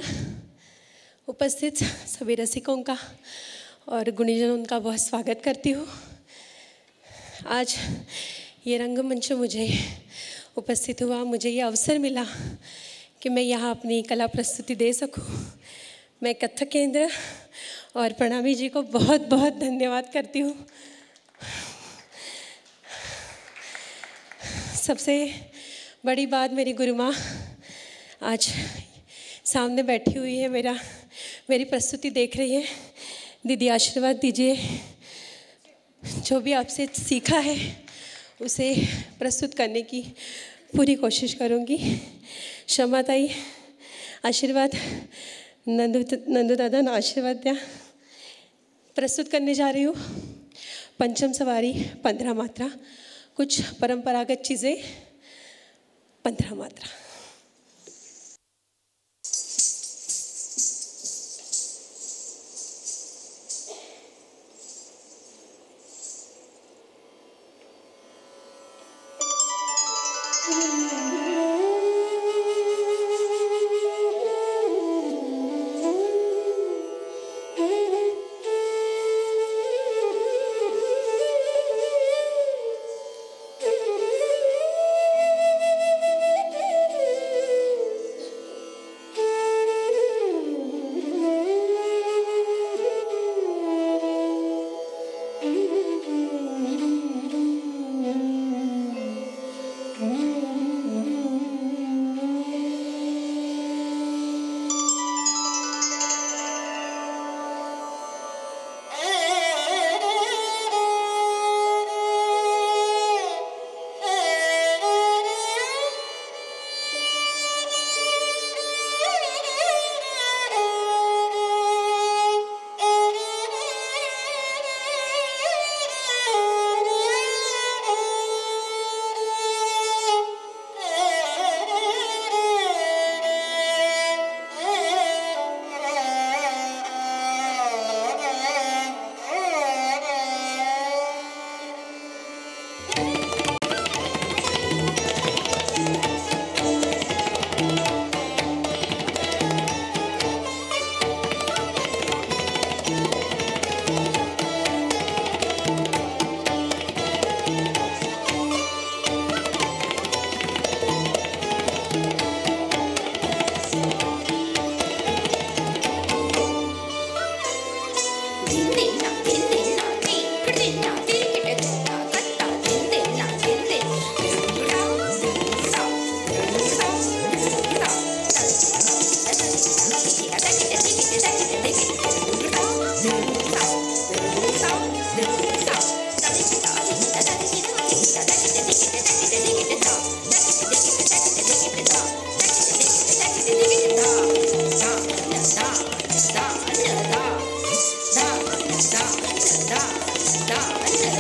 उपस्थित सभी रसिकों का और गुणीजनों का बहुत स्वागत करती हूँ। आज ये रंगमंच मुझे उपस्थित हुआ, मुझे ये अवसर मिला कि मैं यहाँ अपनी कला प्रस्तुति दे सकूँ। मैं कथक केंद्र और प्रणामी जी को बहुत बहुत धन्यवाद करती हूँ। सबसे बड़ी बात, मेरी गुरु माँ आज सामने बैठी हुई है, मेरा मेरी प्रस्तुति देख रही है। दीदी आशीर्वाद दीजिए, जो भी आपसे सीखा है उसे प्रस्तुत करने की पूरी कोशिश करूँगी। क्षमा ताई आशीर्वाद, नंदू नंदू दादा ना आशीर्वाद द्या। प्रस्तुत करने जा रही हूँ पंचम सवारी पंद्रह मात्रा, कुछ परंपरागत चीज़ें पंद्रह मात्रा। Da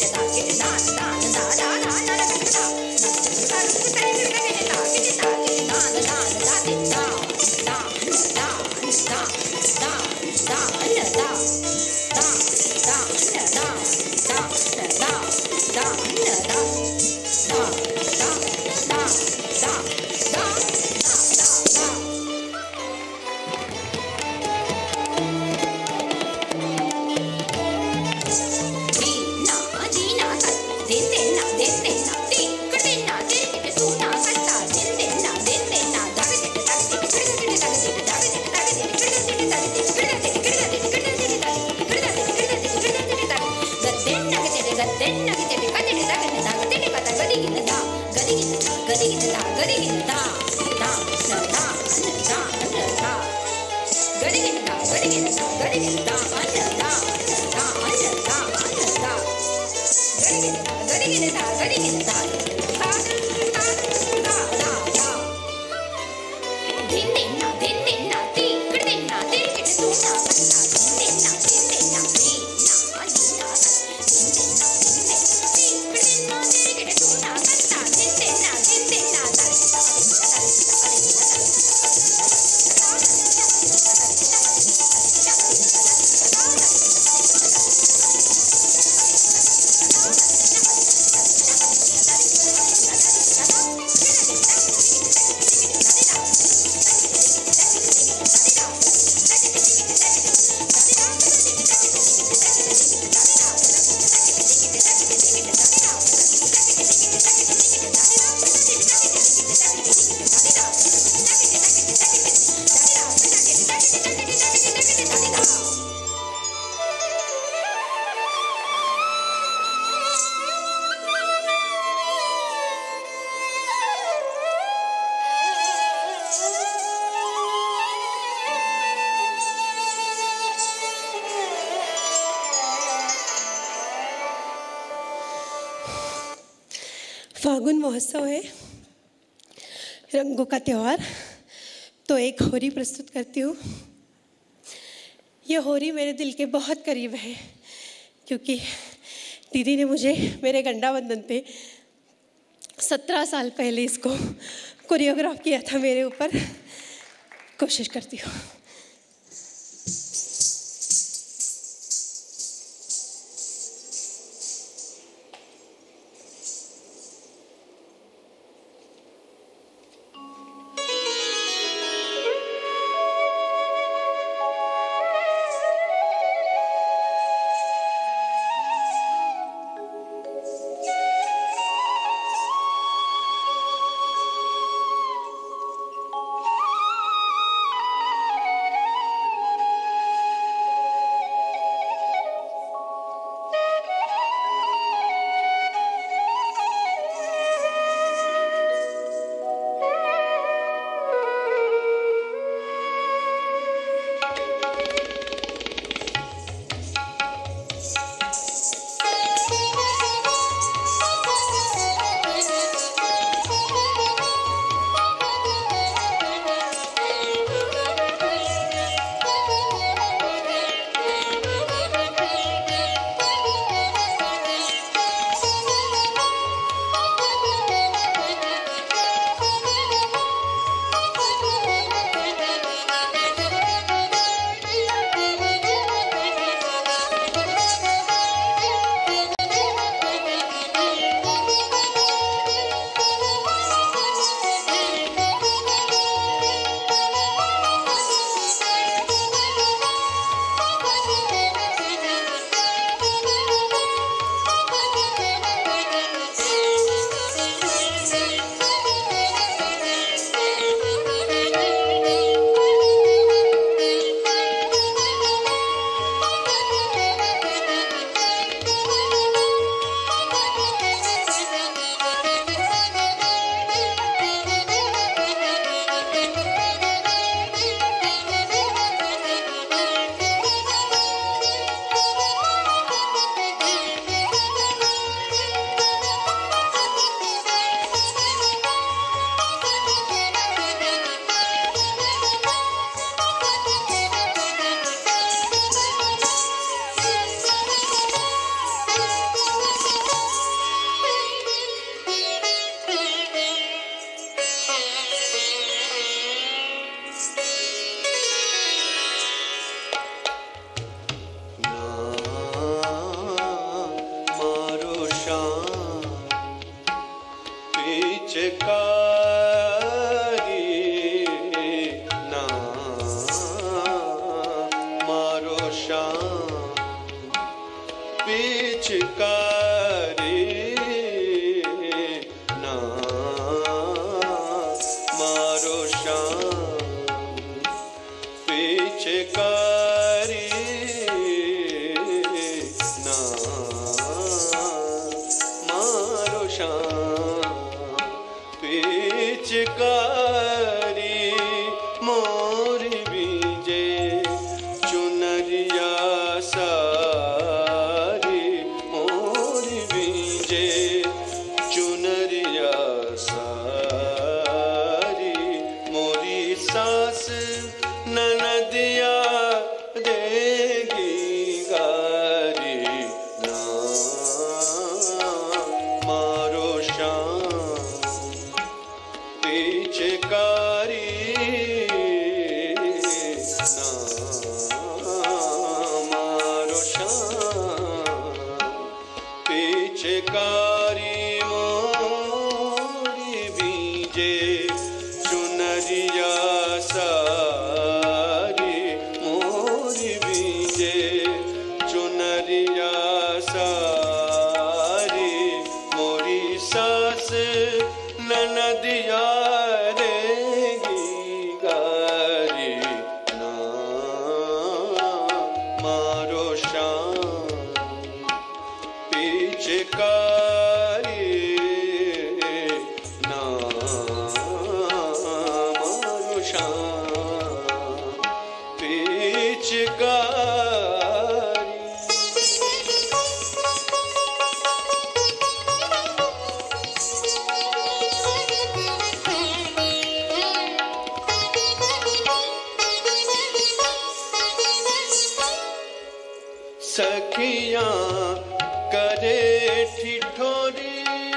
फागुन महोत्सव है, रंगों का त्यौहार, तो एक होरी प्रस्तुत करती हूँ। यह होरी मेरे दिल के बहुत करीब है क्योंकि दीदी ने मुझे मेरे गंडाबंधन पे सत्रह साल पहले इसको कोरियोग्राफ किया था मेरे ऊपर। कोशिश करती हूँ। Thank you. ना मारो शाम पिचकारी ना मारो शाम पिचकारी ना मारो शाम पिचकारी मोरी बीजे चुनरिया सारी मोरी बीजे चुनरिया सारी मोरी सास ननदिया देगी गारी ना मारो शाम पिचकारी ना मारो शाम पिचकारी मोरी बीजे चुनरिया सारी मोरी बीजे चुनरिया सारी मोरी सास ननदिया देगी गारी ना मारो शाम पिचकारी ना मारो शाम पिचकारी सखियां करे ठिठोरी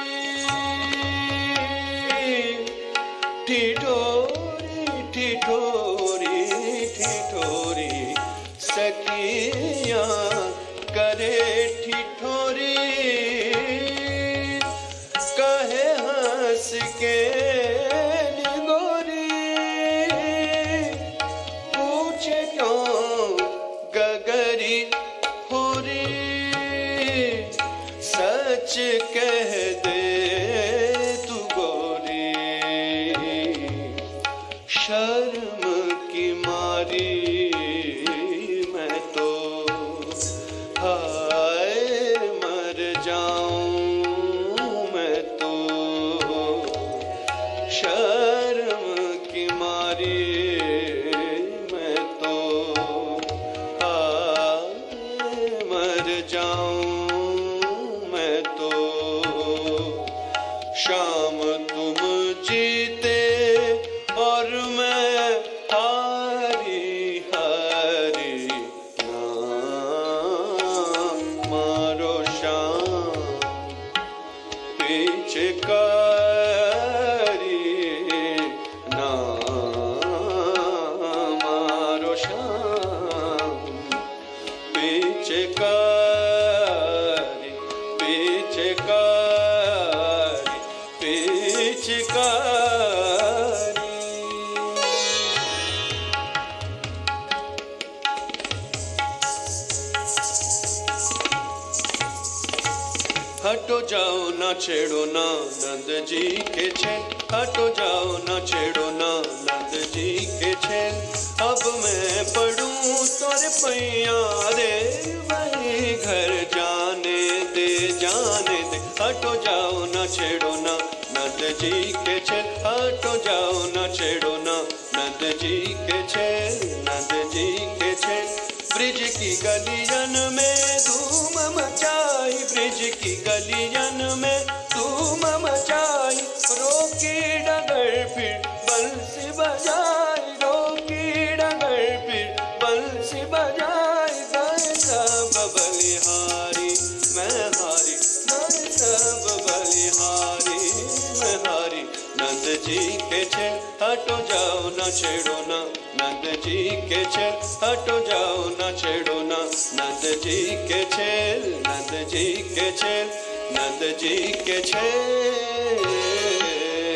ठिठोरी ठिठोरी ठिठोरी सखियां करे ठिठोरी कहे हंस के निगोरी पूछे क्यों गगरी होरी सच कह दे तू गोरी शर्म की मारी मैं तो हाय मर जाऊं मैं तो शर्म की मारी मैं तो मर जाऊं मैं तो शाम तुम जीते और मैं हारी हारी ना मारो शाम पिचकारी ना मारो शाम पिचकारी पिचकारी पिचकारी हटो जाओ ना छेड़ो ना नंद जी के छेल हटो जाओ ना छेड़ो ना नंद जी के छेल अब मैं पढ़ूं तोरे पैया रे वही घर जाने दे जाने दे हटो जाओ ना छेड़ो ना नंद जी के छेल हटो जाओ ना छेड़ो ना नंद जी के छेल नंद जी के छेल ब्रिज की गलियन में धूम मचाई ब्रिज की गलियन में धूम मचाई रोकी डगर फिर बंसी बजाई रोकी डगर फिर बंसी बजाई गए सब बलिहारी मैं हारी गए सब बलिहारी मैं हारी नंद जी के छे हटो जाओ ना छेड़ो ना नंद जी के छे हटो जाओ ना छेड़ो ना नंद जी के छे नंद जी के छे नंद जी के छे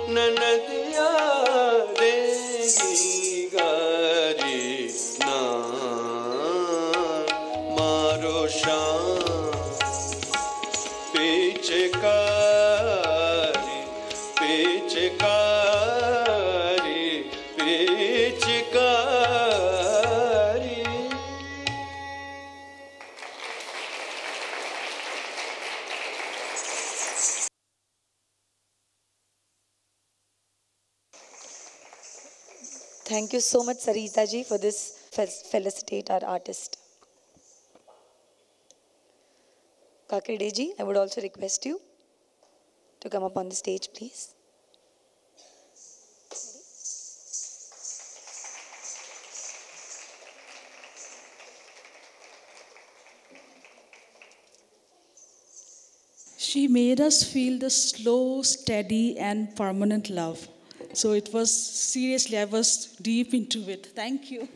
ननदिया देगी गारी ना मारो शाम पिचकारी पिचकारी पिचकारी। Thank you so much, Sarita ji, for this felicitate our artist. Kakade ji, I would also request you to come up on the stage, please. She made us feel the slow, steady, and permanent love. So it was, seriously, I was deep into it. Thank you.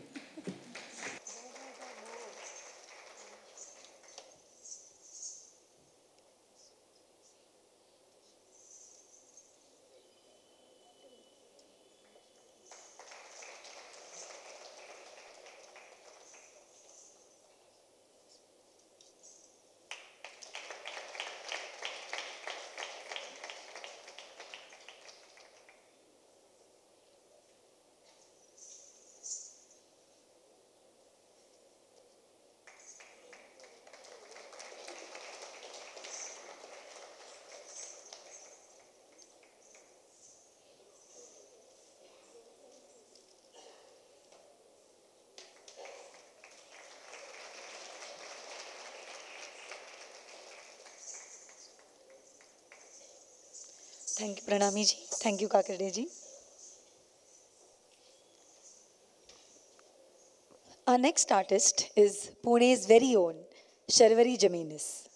Thank you, Pranami ji. Thank you, Kakade ji. Our next artist is Pune's very own Sharvari Jaminis.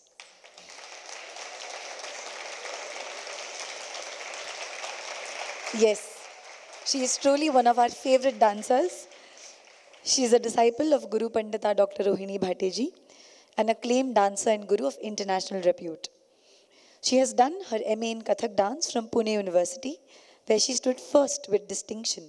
Yes, she is truly one of our favorite dancers. She is a disciple of Guru Pandita Doctor Rohini Bhateji, an acclaimed dancer and guru of international repute. She has done her M A in Kathak dance from Pune University, where she stood first with distinction.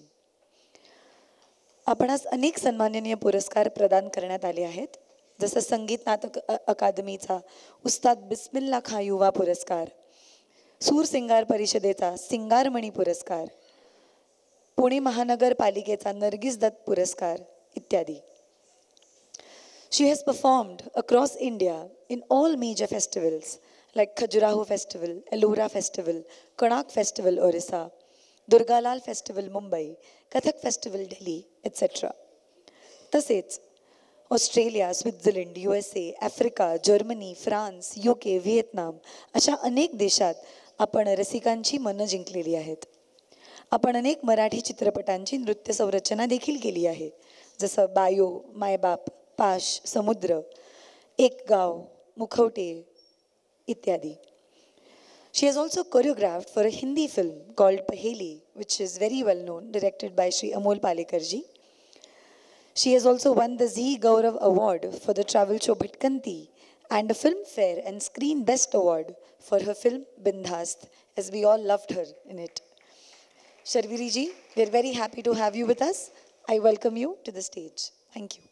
आपणास अनेक सन्माननीय पुरस्कार प्रदान करण्यात आले आहेत, जसं संगीत नाटक अकादमीचा उस्ताद बिस्मिल्ला खां युवा पुरस्कार, सूर सिंगार परिषदेचा सिंगारमणी पुरस्कार, पुणे महानगरपालिकेचा नर्गिस दत्त पुरस्कार इत्यादी. She has performed across India in all major festivals like Khajuraho Festival, Ellora Festival, Kanak Festival, Orissa, Durgalal Festival, Mumbai, Kathak Festival, Delhi, et cetera. तसेच Australia, Switzerland, U S A, Africa, Germany, France, U K, Vietnam अशा अनेक देशात आपण रसिकांची मनं जिंकलेली आहेत. आपण अनेक मराठी चित्रपटांची नृत्य संरचना देखील केली आहे, जसं बायो, मायबाप, पाश, समुद्र, एक गाव, मुखवटे इत्यादी. She has also choreographed for a Hindi film called Paheli, which is very well known, directed by Shri Amol Palekar ji. She has also won the Zee Gaurav Award for the travel show Bhatkanti and a Filmfare and Screen Best Award for her film Bindhast, as we all loved her in it. Sharvari ji, we are very happy to have you with us. I welcome you to the stage. Thank you.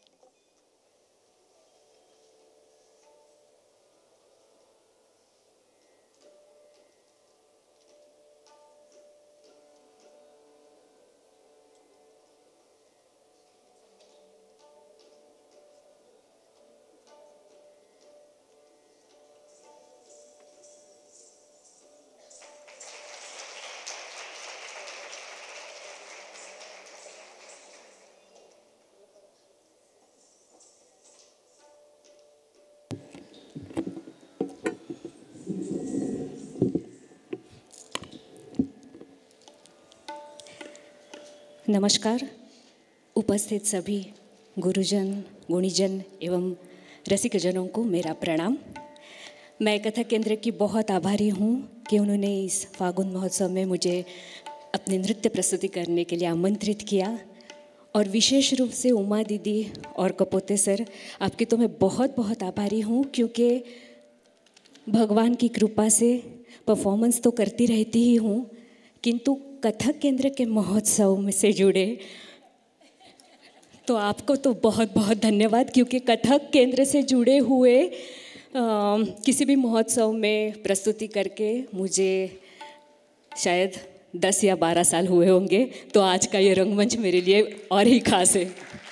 नमस्कार. उपस्थित सभी गुरुजन, गुणीजन एवं रसिकजनों को मेरा प्रणाम. मैं कथक केंद्र की बहुत आभारी हूँ कि उन्होंने इस फागुन महोत्सव में मुझे अपनी नृत्य प्रस्तुति करने के लिए आमंत्रित किया, और विशेष रूप से उमा दीदी और कपोते सर, आपकी तो मैं बहुत बहुत आभारी हूँ, क्योंकि भगवान की कृपा से परफॉर्मेंस तो करती रहती ही हूँ, किंतु कथक केंद्र के महोत्सव में से जुड़े, तो आपको तो बहुत बहुत धन्यवाद, क्योंकि कथक केंद्र से जुड़े हुए आ, किसी भी महोत्सव में प्रस्तुति करके मुझे शायद दस या बारह साल हुए होंगे, तो आज का ये रंगमंच मेरे लिए और ही खास है।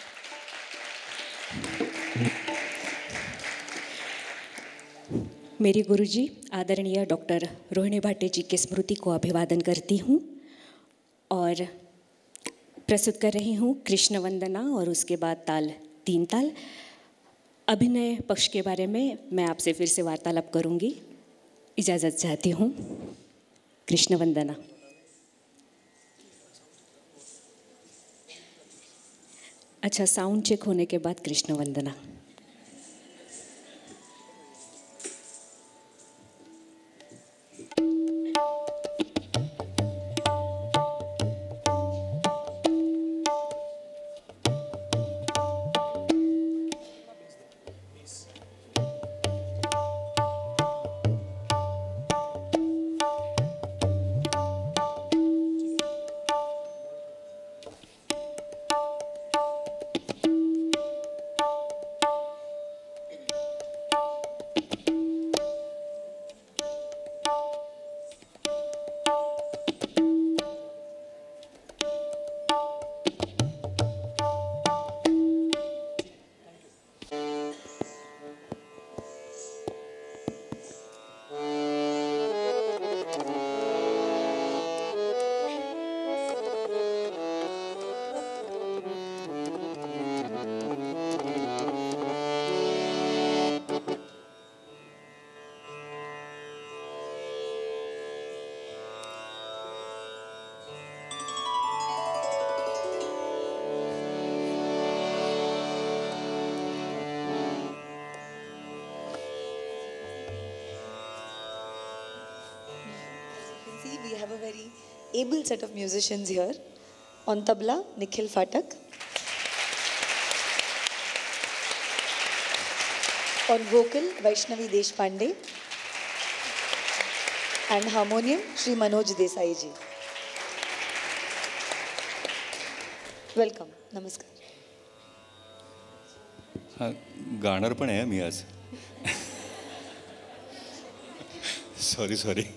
मेरी गुरुजी आदरणीय डॉक्टर रोहिणी भाटे जी की स्मृति को अभिवादन करती हूँ और प्रस्तुत कर रही हूँ कृष्ण वंदना, और उसके बाद ताल तीन ताल। अभिनय पक्ष के बारे में मैं आपसे फिर से वार्तालाप करूँगी, इजाज़त चाहती हूँ। कृष्ण वंदना। अच्छा, साउंड चेक होने के बाद कृष्ण वंदना। We have a very able set of musicians here. On tabla, Nikhil Phatak. On vocal, Vaishnavi Deshpande. And harmonium, Shri Manoj Desai ji. Welcome. Namaskar. हाँ, गाणार पण आहे मी आज. Sorry sorry.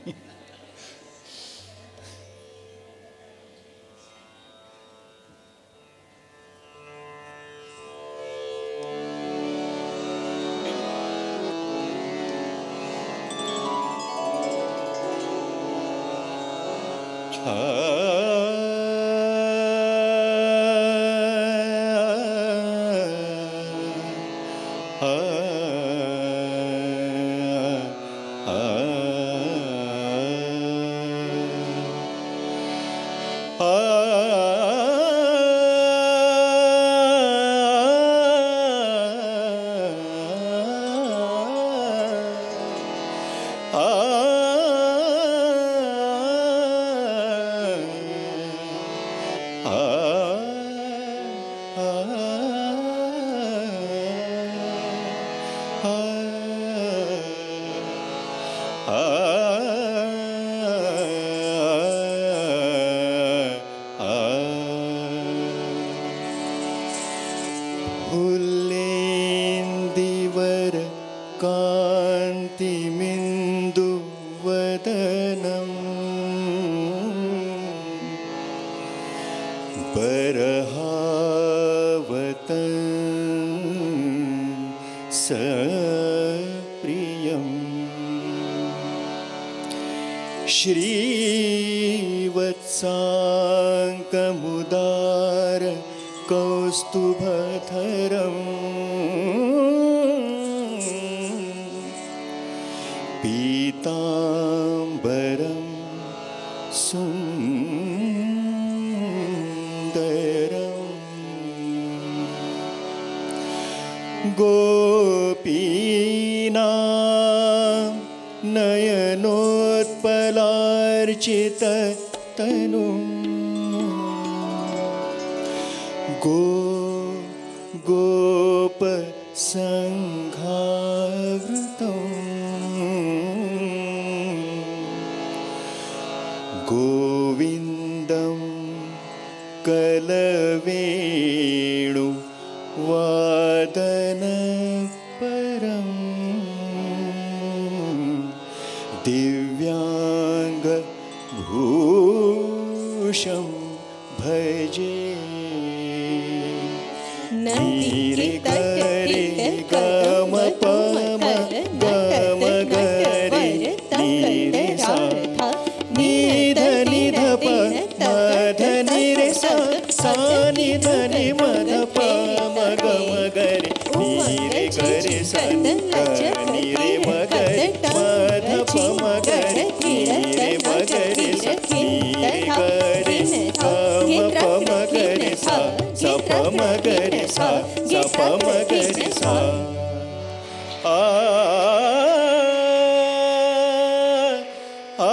हुल्लेन्दिवर कान्तिमिन्दु वदनं परहावतं सप्रियं श्रीवत्साङ्कमुदार कौस्तुभधरं पीताम्बरं सुन्दरं गोपीनां नयनोत्पलार्चिततनुं गो गोप संघावृतं गोविन्द कलवेणु वादन परम दिव्यांग भूषम भजे नीरे करे गम पम गम गरे नीरे सा निध निध प मध निरे सा सा निध नि मध प म गम गरे नीरे करे सा नीरे मगरे मध प मगरे नीरे मगरे सा नीरे करे गम प मगरे सा सा प मगरे सा सा प मगरे सा आ आ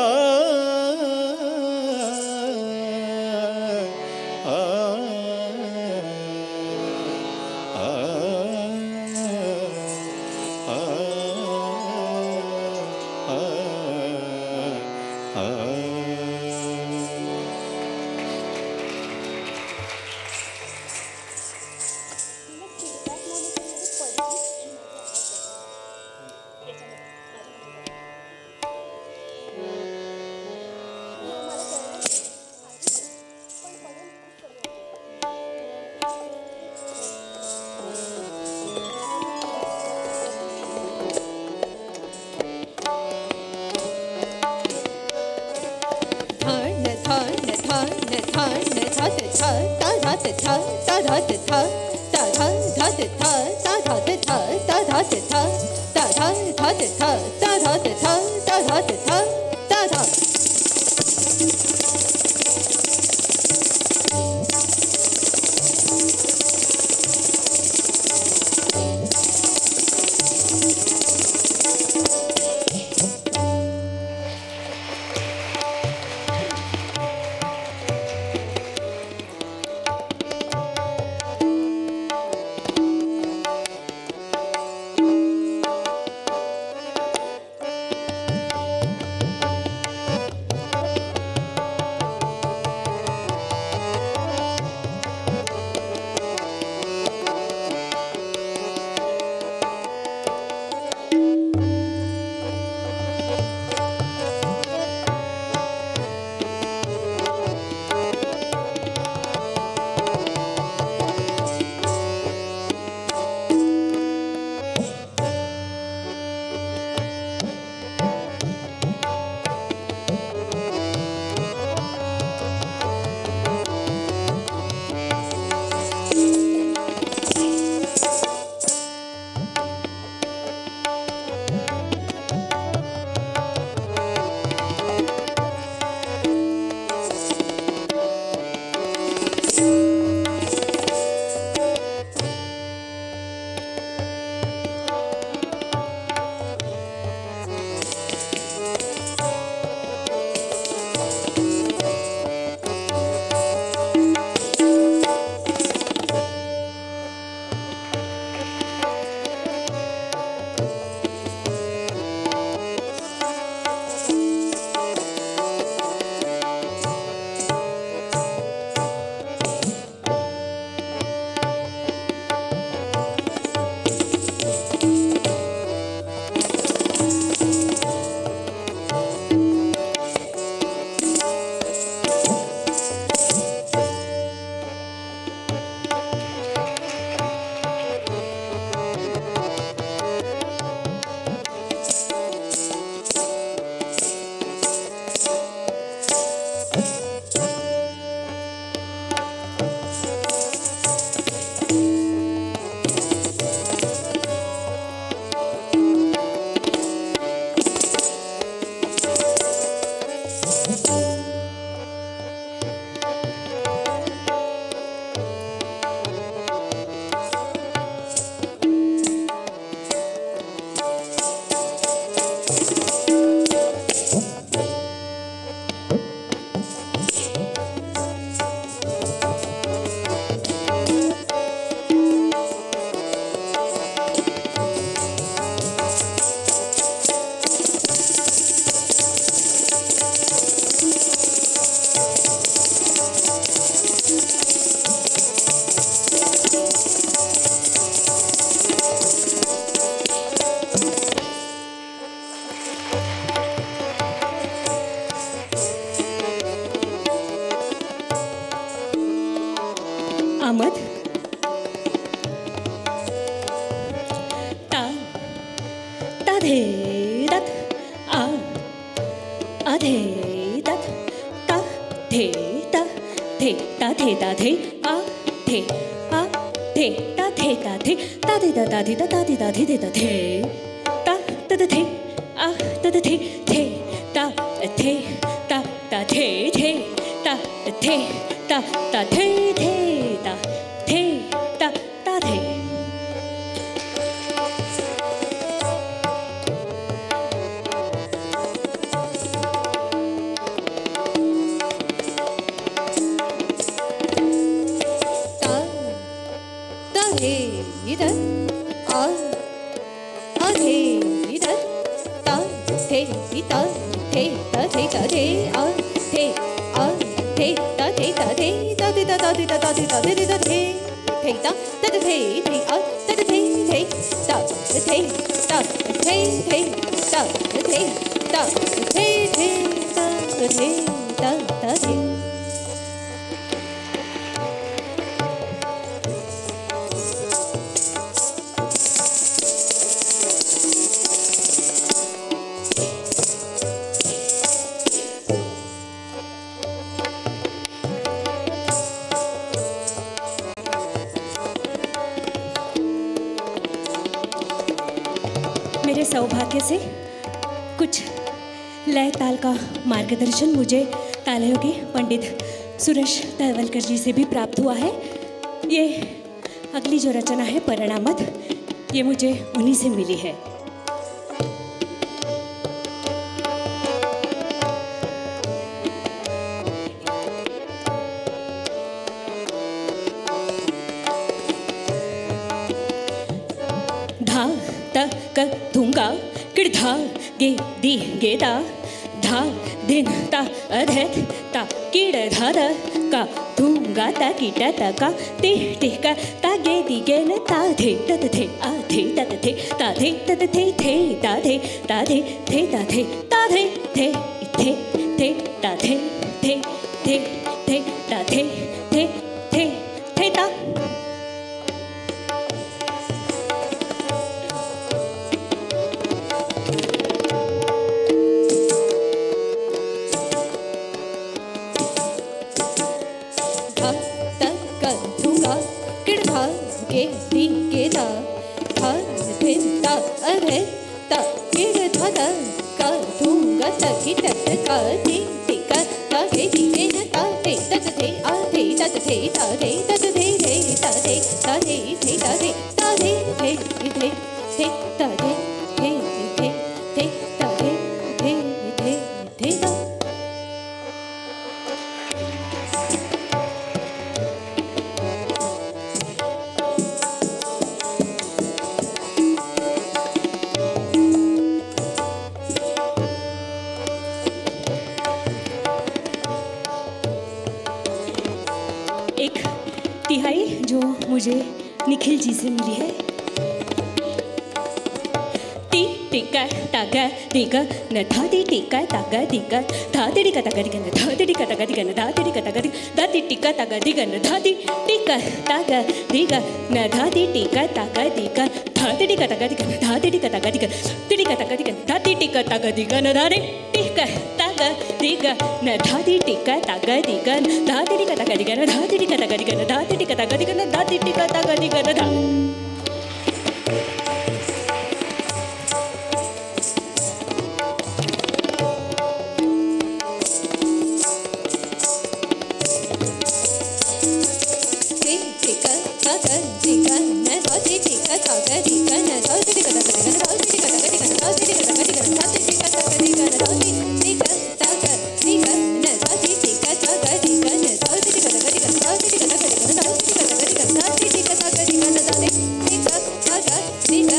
आमद ता ता धे दत आ आधे दत ता धे ता धे ता धे ता धे आ धे आ धे ता धे ता धे ता धे ता ता धे ता ता धे ता धे ता धे ता ता ता धे आ ता ता धे धे ता धे ता ता धे धे ता धे ता ता धे धे ता धे ता ता धे मेरे सौभाग्य से कुछ लय ताल का मार्गदर्शन मुझे तालयोगी पंडित सुरेश तलवलकर जी से भी प्राप्त हुआ है। ये अगली जो रचना है परिणामत, ये मुझे उन्हीं से मिली है। धा त क धूंगा किड़धा गे दी गेदा धा दिन ता अधेत ता किड़ धा द का धूंगा ता कीटा ता का ते ते का ता गे दी गे न ता थे तत थे आ थे तत थे ता थे तत थे थे ता थे ता थे थे ता थे ता थे थे थे थे ता थे थे थे थे ता थे थे थे थे ता के दी के दा हा धिन ता अरे ता किड़ धा दा का धूंगा ता की टट का दी ती का ता गे दी के न ता थे तत थे आ थे तत थे ता थे तत थे थे ता थे ता थे थे ता थे ता थे थे थे थे ता थे थे थे थे ता थे थे थे थे ता एक तिहाई जो मुझे निखिल जी से मिली है। टी टिका तागा दिगा न था दी टिका तागा दिगा था दी का तागा दिगा न था दी का तागा दिगा न था दी का तागा दिगा दा दी टिका तागा दिगा न था दी टिका तागा दिगा न था दी टिका तागा दिगा था दी का तागा दिगा न था दी का तागा दिगा दी का तागा दिगा था दी टिका तागा दिगा न था दी टिका तागा दिगा न था दी टिका तागा दिगा न था दी का तागा दिगा न था दी का तागा दिगा न था दी का तागा दिगा न था दी टिका तागा दिगा न था Tika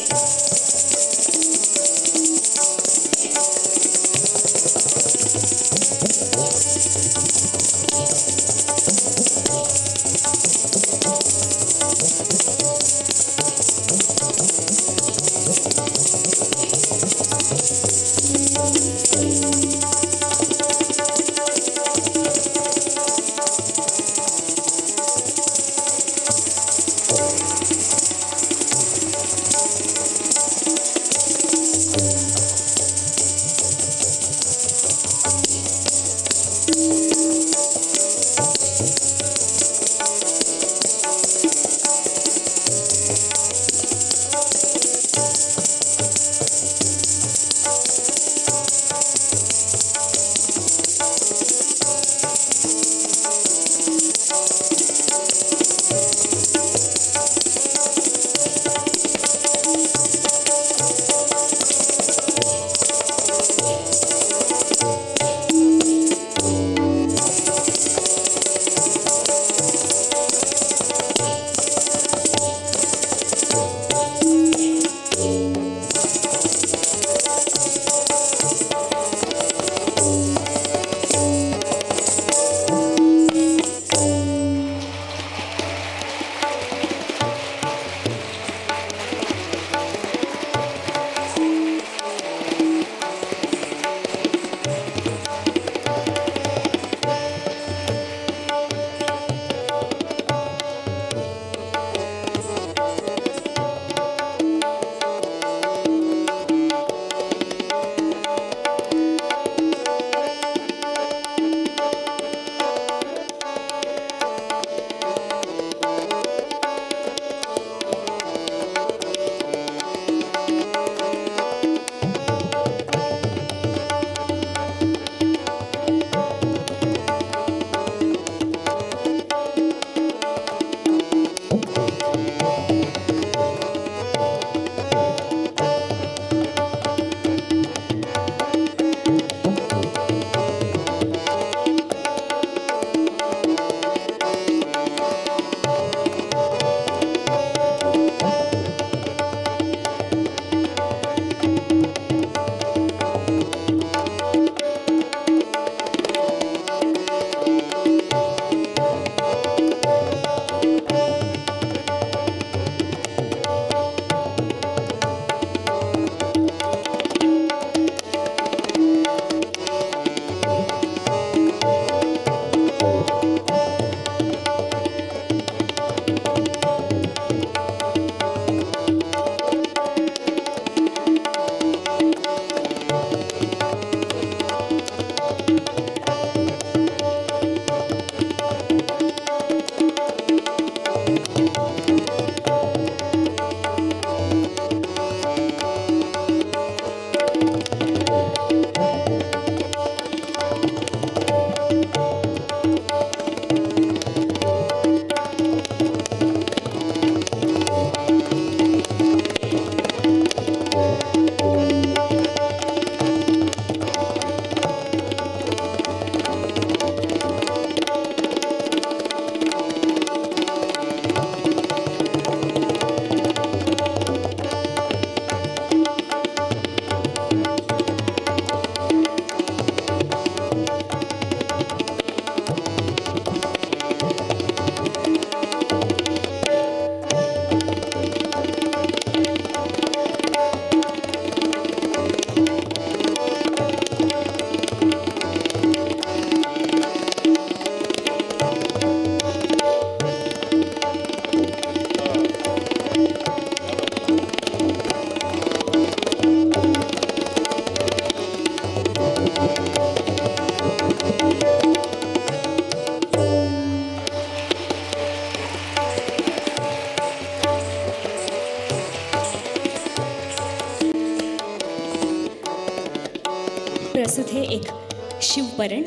प्रस्तुत है एक शिवपुराण।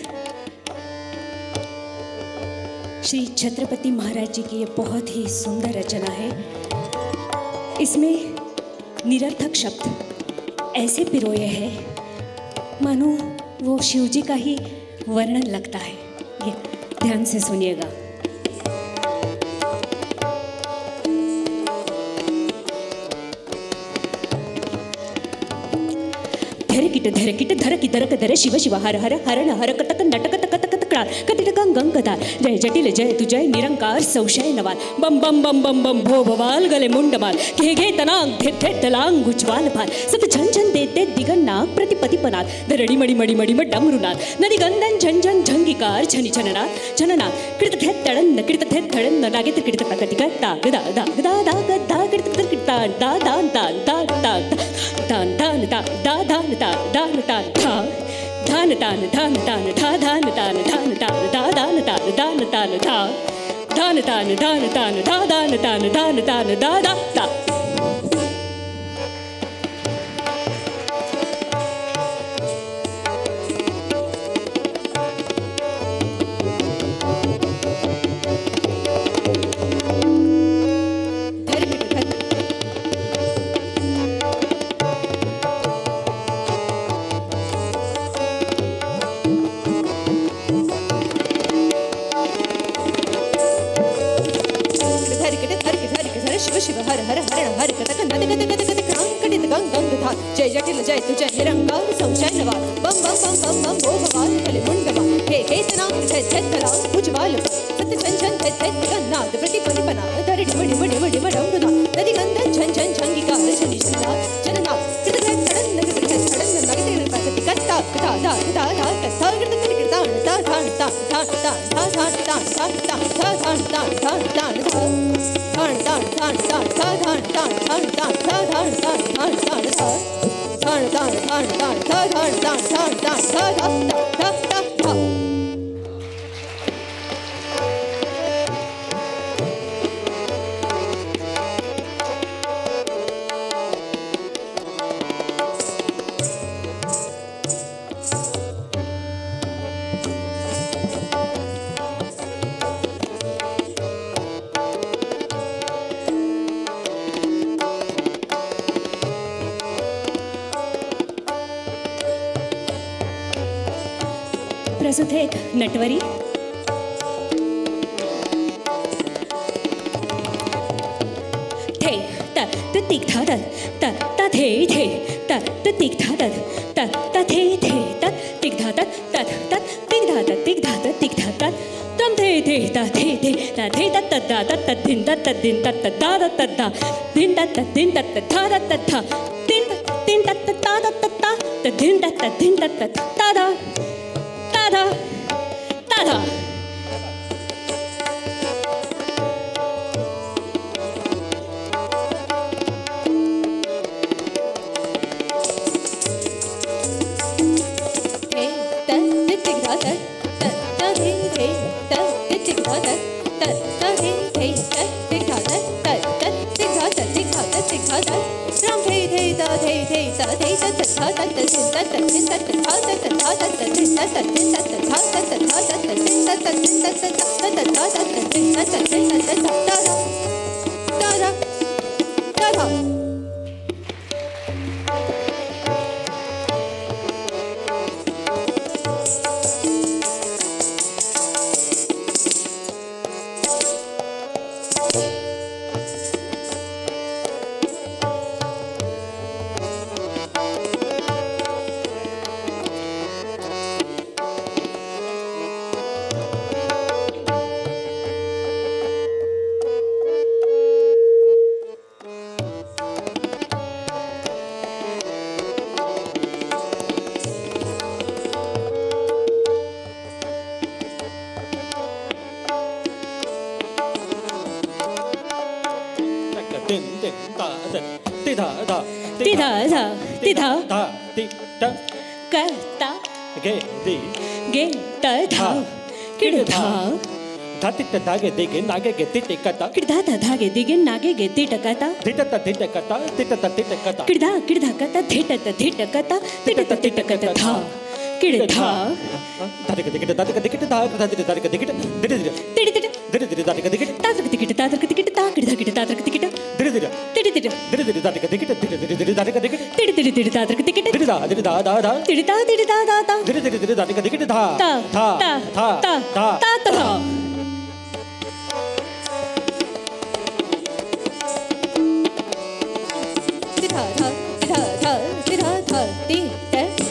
श्री छत्रपति महाराज जी की ये बहुत ही सुंदर रचना है। इसमें निरर्थक शब्द ऐसे पिरोए हैं मानो वो शिव जी का ही वर्णन लगता है। ये ध्यान से सुनिएगा। किट धर किट धर कि धर धर शिव शिव हर हर हरण हर कटक नटक तक तक तकड़ा कटिट गंग गंग कथा जय जटिल जय तु जय निरंकार सौशय नवाल बम बम बम बम बम भो भवाल गले मुंडमाल घे घे तनांग धे धे तलांग उज्वाल भाल सत झन झन दे दे दिगन्नाग प्रतिपति पनाद धरणी मणि मणि मणि म डमरुनाद नदी गंधन झन झन झंगिकार झनि झननाद झननाद कृत धे तड़न कृत धे तड़न नागे त कृत पकति का दाग दा दाग दा दाग दा कृत कृत कृत दा दा दा दा दा दान दान दा दा दान दा दान दान था धान तान धान तान था धान तान धान तान दा दान तान दान तान था धान तान धान तान था दान तान धान तान दा दा ता जय जटिल जय तु जय निरंकार संशय नवाल बम बम बम बम बम भो भवाल कले मुंडमा हे हे तनाम जय जय तला उज्वाल सत्य झन झन जय जय गन्नाद प्रतिपति बना धरि डिमडि मडि मडि मडंगना नदी गंधन झन झन झंगिका झनि झनना जनना कृत कृत तड़न नगत कृत तड़न नगत पति कत्ता कथा दा दा दा कथा कृत कृत कृता ता धा ता धा ता धा धा ता ता ता धा धा ता धा ता धा धान तान तान तान ता धान तान तान तान ता धान तान तान तान ता धान तान तान तान ता धान तान तान तान ता धा ता ता ता प्रस्तुत है एक नटवरी थे त त तिक था त त त थे थे त त तिक था त त त थे थे त तिक था त त त तिक था त तिक था त तिक था त तम थे थे त थे थे त थे त त दा त त दिन त त दिन त त दा त त दा दिन त त दिन त त था त त था दिन त दिन त त ता त त ता त दिन त त दिन त त ता दा ता दा ता दा धागे दिगे नागे गे तिटे कता किड़धा ता धागे दिगे नागे गे तिटे कता तिटे ता तिटे कता तिटे ता तिटे कता किड़धा किड़धा कता थिटे ता थिटे कता तिटे ता तिटे कता था किड़धा धागे दिगे धागे दिगे धागे धागे धागे दिगे धीरे धीरे तिटे तिटे धीरे धीरे धागे दिगे तातर तिटे तातर तिटे ता किड़धा किड़े तातर तिटे धीरे धीरे तिटे तिटे धीरे धीरे धागे दिगे धीरे धीरे धीरे धागे दिगे तिटे तिटे तिटे तातर तिटे धीरे दा धीरे दा दा दा तिटे ता तिटे ता ता ता धीरे धीरे धीरे धागे दिगे धा ता था ता था ता था ता ता धा धा धा धा धा धा ती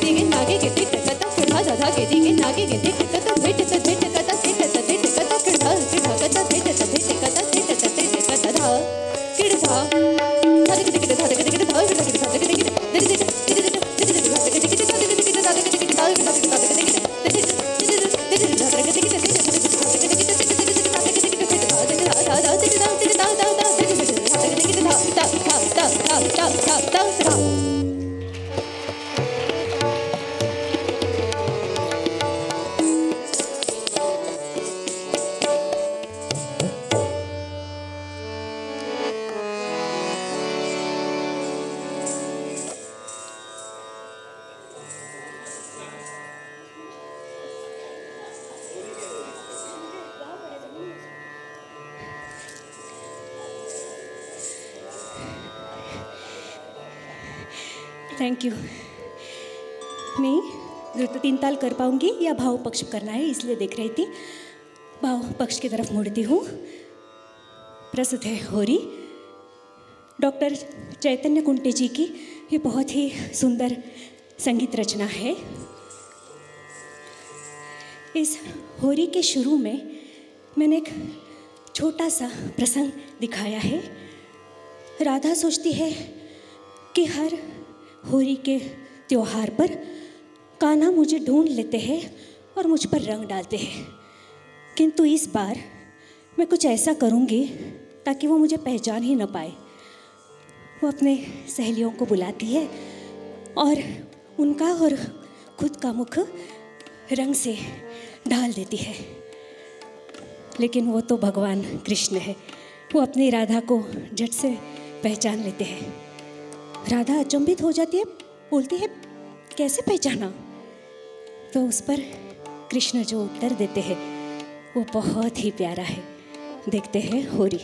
गे नागे गे धिट कता किढ़ा दादा गे दी गे नागे गे धिट कता धिट त धिट कता धिट त धिट कता किढ़ा किढ़ा कता धिट त धिट कता धिट त धिट कता धा किढ़ा धागे गे धिट धागे गे धिट धागे गे धिट धागे गे धिट धिट धिट धिट धिट धागे गे धिट धागे गे धिट धागे गे धिट धागे गे धिट धागे गे धिट थैंक यू। मैं द्रुत तीन ताल कर पाऊंगी या भाव पक्ष करना है, इसलिए देख रही थी। भाव पक्ष की तरफ मुड़ती हूँ। प्रस्तुत है होरी, डॉक्टर चैतन्य कुंटे जी की ये बहुत ही सुंदर संगीत रचना है। इस होरी के शुरू में मैंने एक छोटा सा प्रसंग दिखाया है। राधा सोचती है कि हर होरी के त्योहार पर कान्हा मुझे ढूंढ लेते हैं और मुझ पर रंग डालते हैं, किंतु इस बार मैं कुछ ऐसा करूँगी ताकि वो मुझे पहचान ही न पाए। वो अपने सहेलियों को बुलाती है और उनका और खुद का मुख रंग से ढाल देती है। लेकिन वो तो भगवान कृष्ण है, वो अपनी राधा को झट से पहचान लेते हैं। राधा अचंभित हो जाती है, बोलती है कैसे पहचाना? तो उस पर कृष्ण जो उत्तर देते हैं वो बहुत ही प्यारा है। देखते हैं होरी।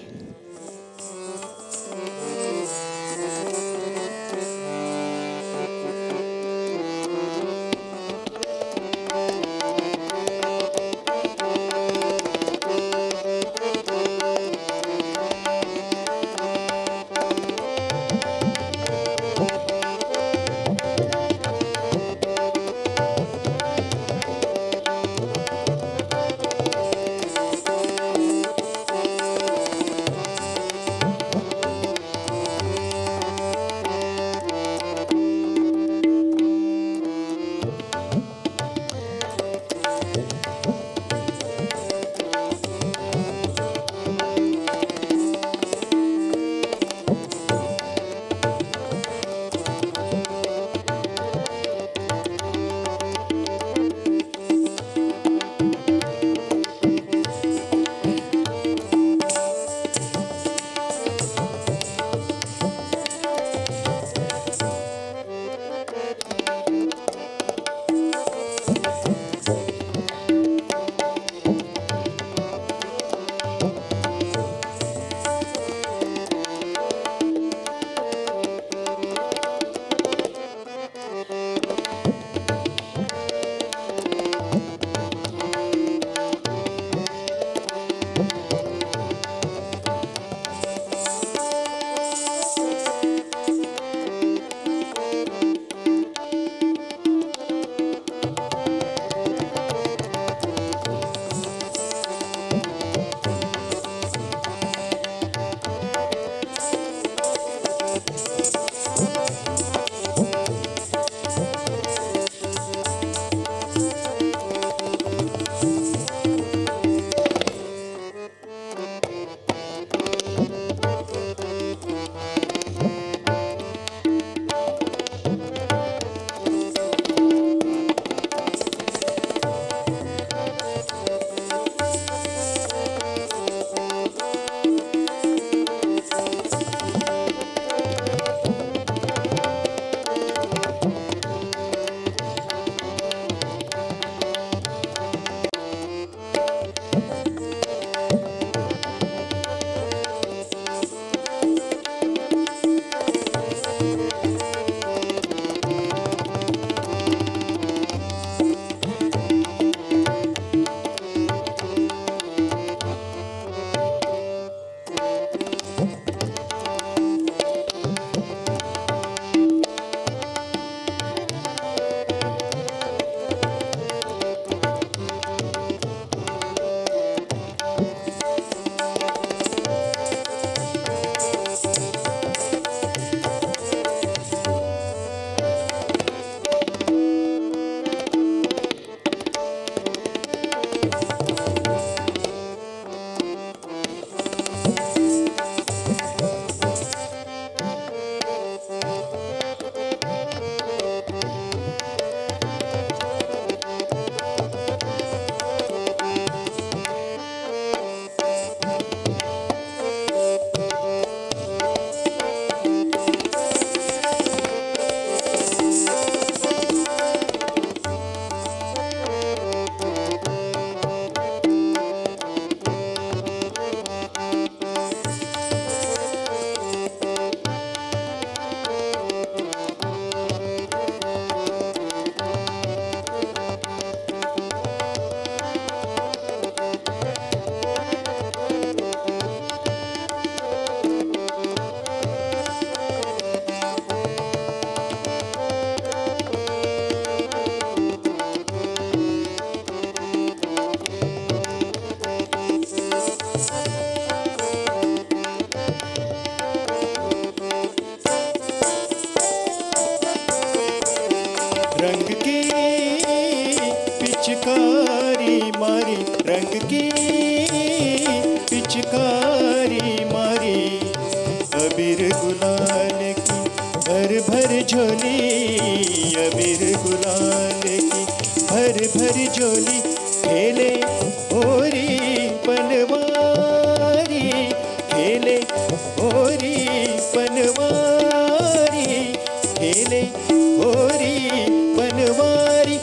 भर भर झोली अबीर गुलाल की, भर भर झोली खेले होरी पनवारी, खेले होरी पनवारी, खेले होरी पनवारी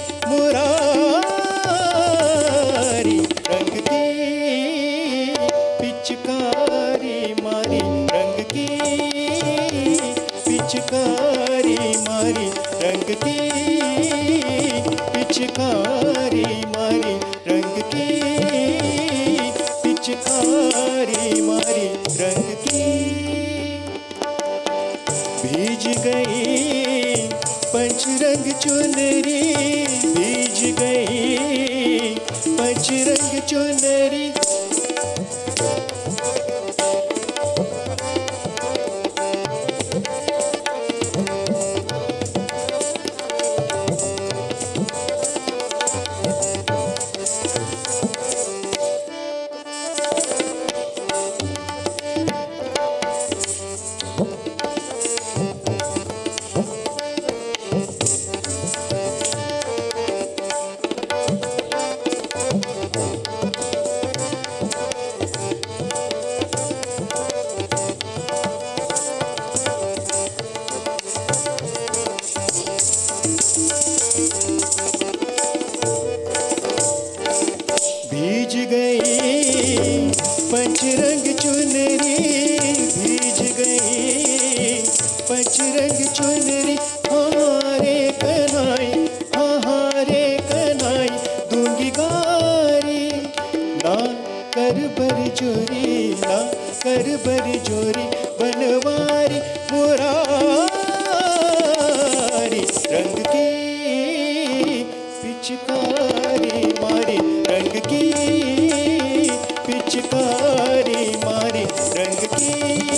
मुरारी, रंग की पिचकारी मारी, रंग की पिचकारी मारी, रंग की पिचकारी मारी, रंग की पिचकारी मारी, रंग की। भीज गई पंचरंग चुनरी, भीज गई पंचरंग चुनरी, भीज गई पंचरंग चुनरी, भीज गई पंचरंग चुनरी, हारे कन्हाई हारे कन्हाई दूंगी गारी, ना कर बर जोरी, ना कर बर जोरी बनवारी मुरारी, रंग की पिचकारी मारी, रंग की पिचकारी मारी, रंग की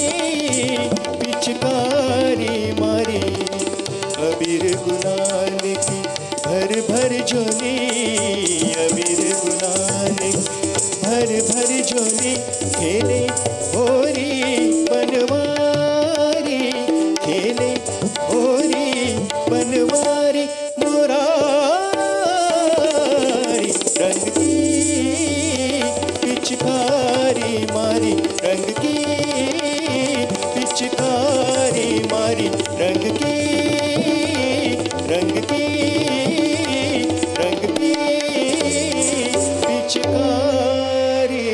पिचकारी मारी, अबीर गुलाल की भर भर झोली, अबीर गुलाल की भर भर झोली खेले होरी बनवारी, खेले होरी बनवारी मुरारी, रंग की पिचकारी मारी, रंग की पिचकारी मारी, रंग की रंग की रंग की पिचकारी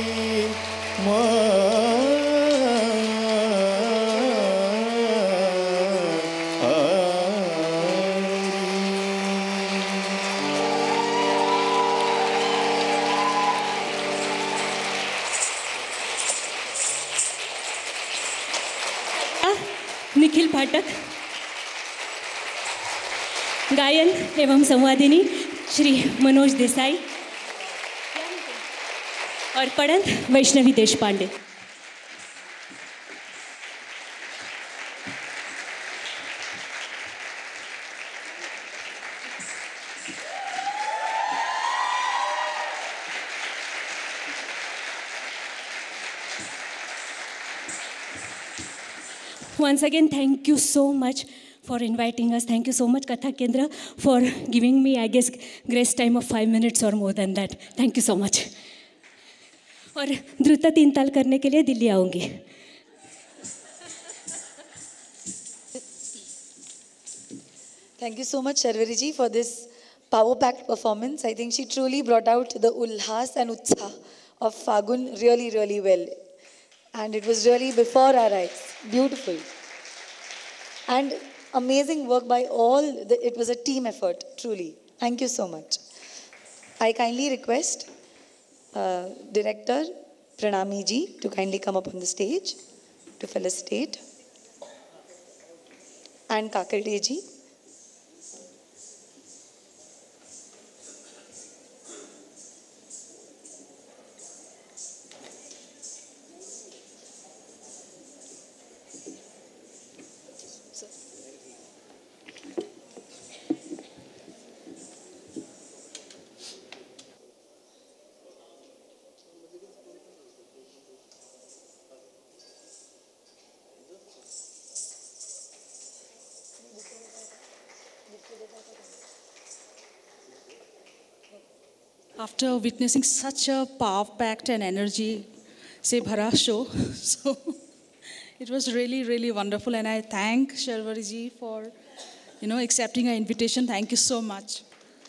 निखिल पाठक, गायन एवं संवादिनी श्री मनोज देसाई और पढ़ंत Vaishnavi Deshpande. Once again, thank you so much for inviting us. Thank you so much, Kathak Kendra, for giving me, I guess, grace time of five minutes or more than that. Thank you so much. और द्रुता तीन ताल करने के लिए दिल्ली आऊँगी। Thank you so much, Sharvari ji, for this power-packed performance. I think she truly brought out the ulhas and utsaah of Fagun really, really well. And it was really before our eyes. Beautiful. And amazing work by all. The, it was a team effort, truly. Thank you so much. I kindly request uh, Director Pranami ji to kindly come up on the stage to felicitate. And Kakarde ji. after witnessing such a power-packed and energy, say, bhara show, so it was really, really wonderful. And I thank Sharvari ji for, you know, accepting our invitation. Thank you so much.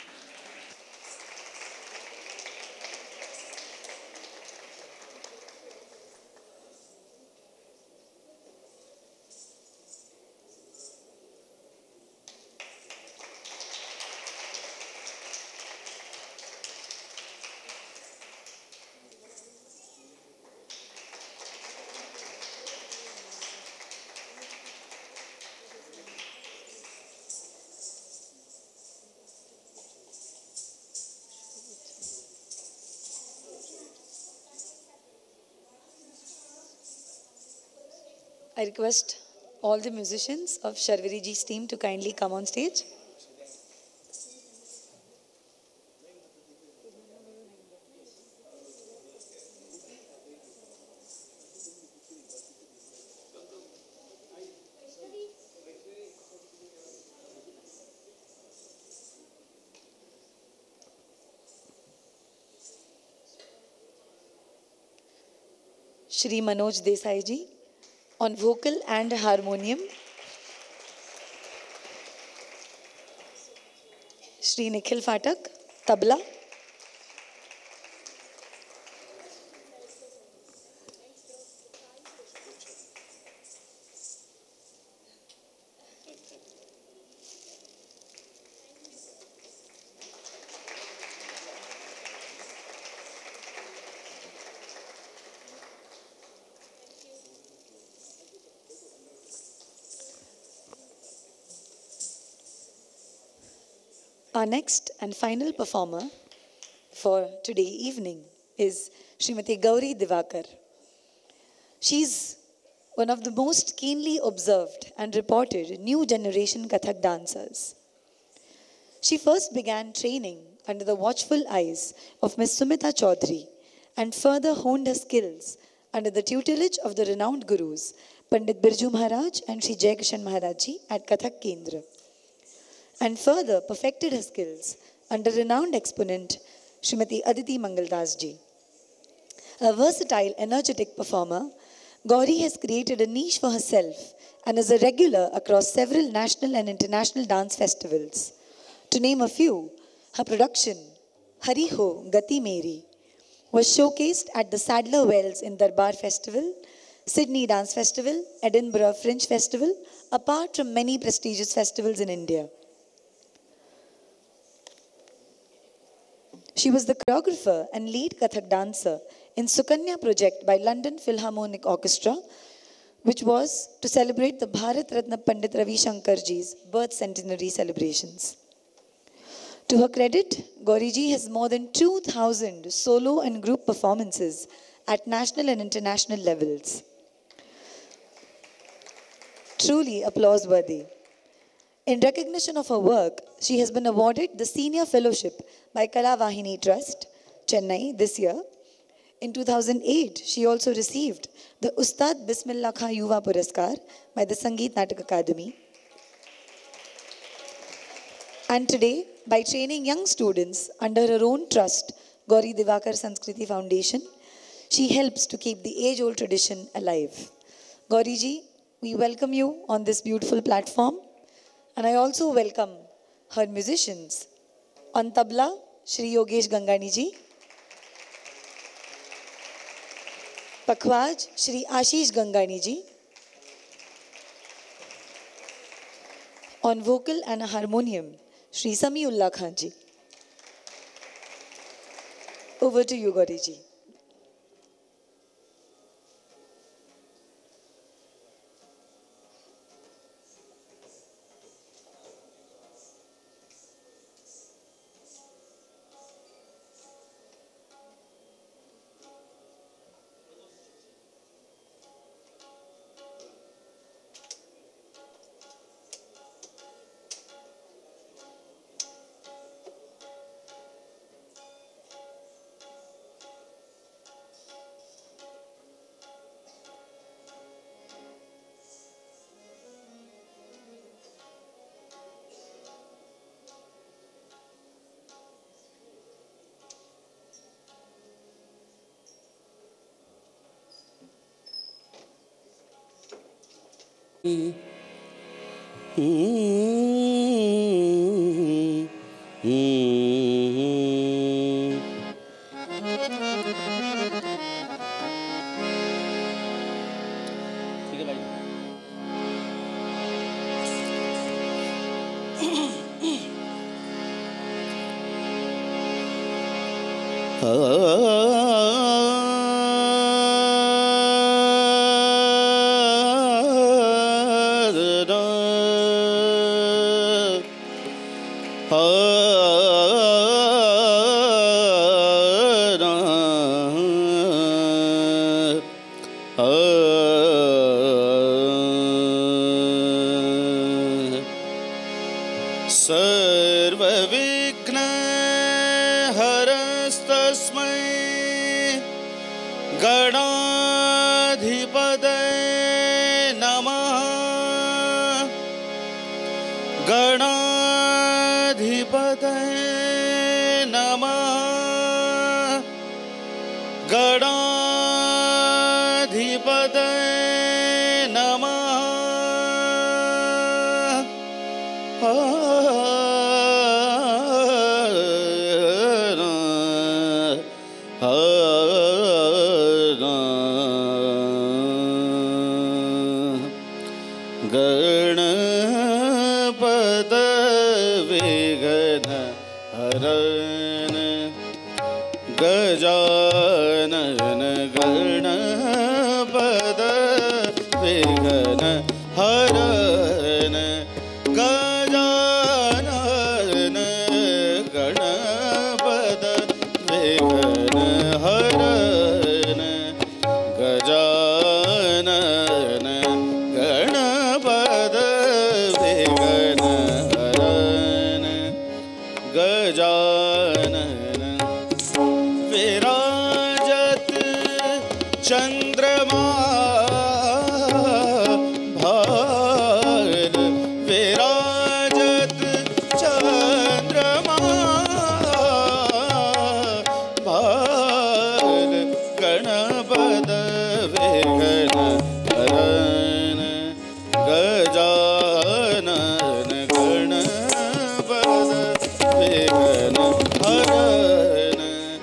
I request all the musicians of Sharvari ji's team to kindly come on stage. Shri Manoj Desai ji on vocal and harmonium. Shri Nikhil Phatak, tabla. Our next and final performer for today evening is Srimati Gauri Divakar. She's one of the most keenly observed and reported new generation Kathak dancers. She first began training under the watchful eyes of Miss Sumita Chaudhary and further honed her skills under the tutelage of the renowned gurus Pandit Birju Maharaj and Sri Jayakishan Maharaj ji at Kathak Kendra, and further perfected her skills under renowned exponent Srimati Aditi Mangaldas ji. A versatile, energetic performer, Gauri has created a niche for herself and is a regular across several national and international dance festivals. To name a few, her production, Hari Ho Gati Meri, was showcased at the Sadler Wells in Darbar Festival, Sydney Dance Festival, Edinburgh Fringe Festival, apart from many prestigious festivals in India. She was the choreographer and lead Kathak dancer in Sukanya project by London Philharmonic Orchestra, which was to celebrate the Bharat Ratna Pandit Ravi Shankar ji's birth centenary celebrations. To her credit, Gauri ji has more than two thousand solo and group performances at national and international levels. Truly applause-worthy. In recognition of her work, she has been awarded the Senior Fellowship by Kala Vahini Trust, Chennai, this year. In two thousand eight, she also received the Ustad Bismillah Khan Yuva Puraskar by the Sangeet Natak Academy. And today, by training young students under her own trust, Gauri Divakar Sanskriti Foundation, she helps to keep the age-old tradition alive. Gauri ji, we welcome you on this beautiful platform. And I also welcome her musicians. On tabla, Shri Yogesh Gangani ji. Pakhwaj, Shri Ashish Gangani ji. On vocal and harmonium, Shri Samiullah Khan ji. Over to you, Gauri ji. सर्वविघ्न हरस्तस्मै गणाधिपतये नमः। गणाधिपतये नमः। गणाधिपतये नमः। गणपत विघ्न हरन गजानन गणपत विघ्न हरन गजानन गणपत विघ्न हरन गजानन गणपत विघ्न हरन गजानन विराजत चंद्रमा भाल विराजत चंद्रमा भाल गणपत विघ्न हरन गजानन गणपत विघ्न हरन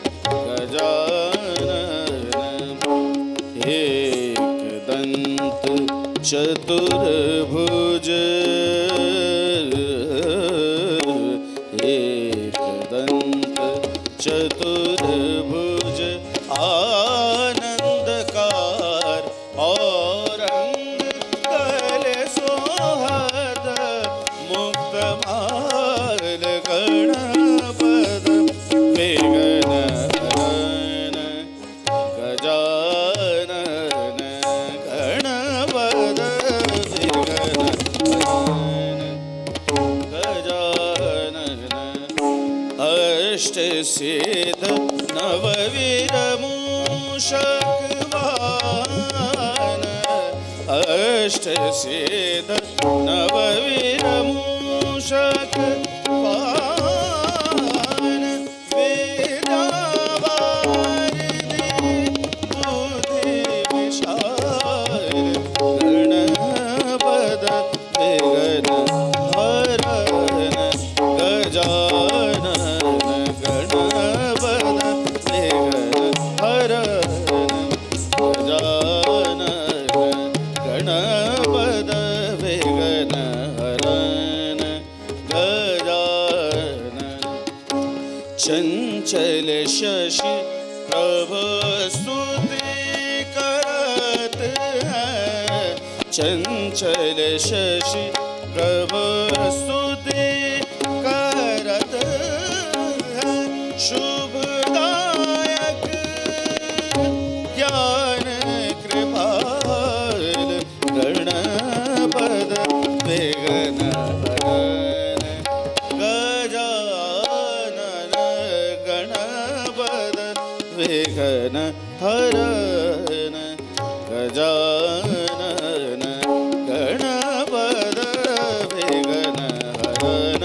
गजानन एकदंत चतुर्भुज एकदंत चतुर्भुज आनंदकार औरंग कल सोहत मुक्तमाल गणपत विघ्न हरन गजानन गणपत विघ्न हरन गजानन अष्ट सिद्ध नववीर मूषकवाहन अष्ट सिद्ध नववीर मूषकवाहन वेदावारिधि बुद्धि विशाल गणपत विघ्न हरन गजानन गणपत विघ्न हरन गजानन गणपत विघ्न हरन गजानन चंचल शशि प्रभु स्तुति करत हैं चंचल शशि प्रभु स्तुति करत है शुभदायक ज्ञान कृपाल गणपत विघ्न हरन गजानन गणपत विघ्न हरन गजानन गणपत विघ्न हरन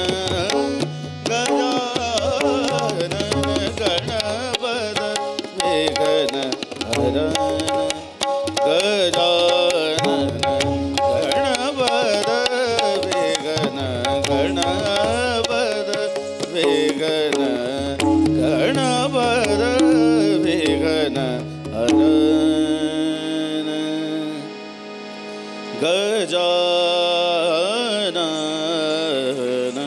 गजानन गणपत विघ्न हरन गजानन गणपत गजानन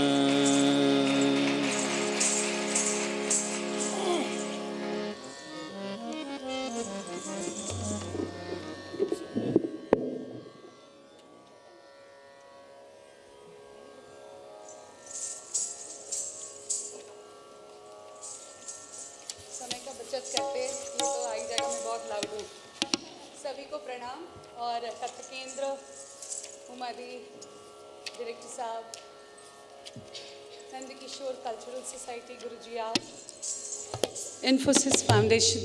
समय का बचत करते, ये तो आ ही जाएगा, मैं बहुत लाउड हूँ। सभी को प्रणाम। और कथक केंद्र उमादी डायरेक्टर साहब, नंद किशोर कल्चरल सोसाइटी गुरुजी आप, इन्फोसिस फाउंडेशन,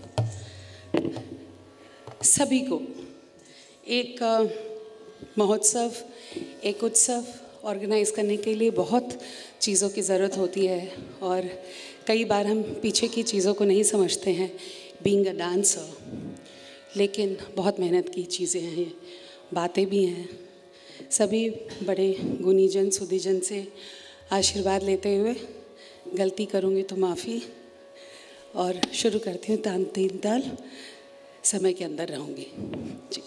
सभी को एक अ, महोत्सव, एक उत्सव ऑर्गेनाइज करने के लिए बहुत चीज़ों की ज़रूरत होती है और कई बार हम पीछे की चीज़ों को नहीं समझते हैं, बीइंग अ डांसर, लेकिन बहुत मेहनत की चीज़ें हैं, ये बातें भी हैं। सभी बड़े गुणीजन सुधीजन से आशीर्वाद लेते हुए गलती करूँगी तो माफ़ी, और शुरू करती हूँ तान तीन ताल, समय के अंदर रहूँगी जी।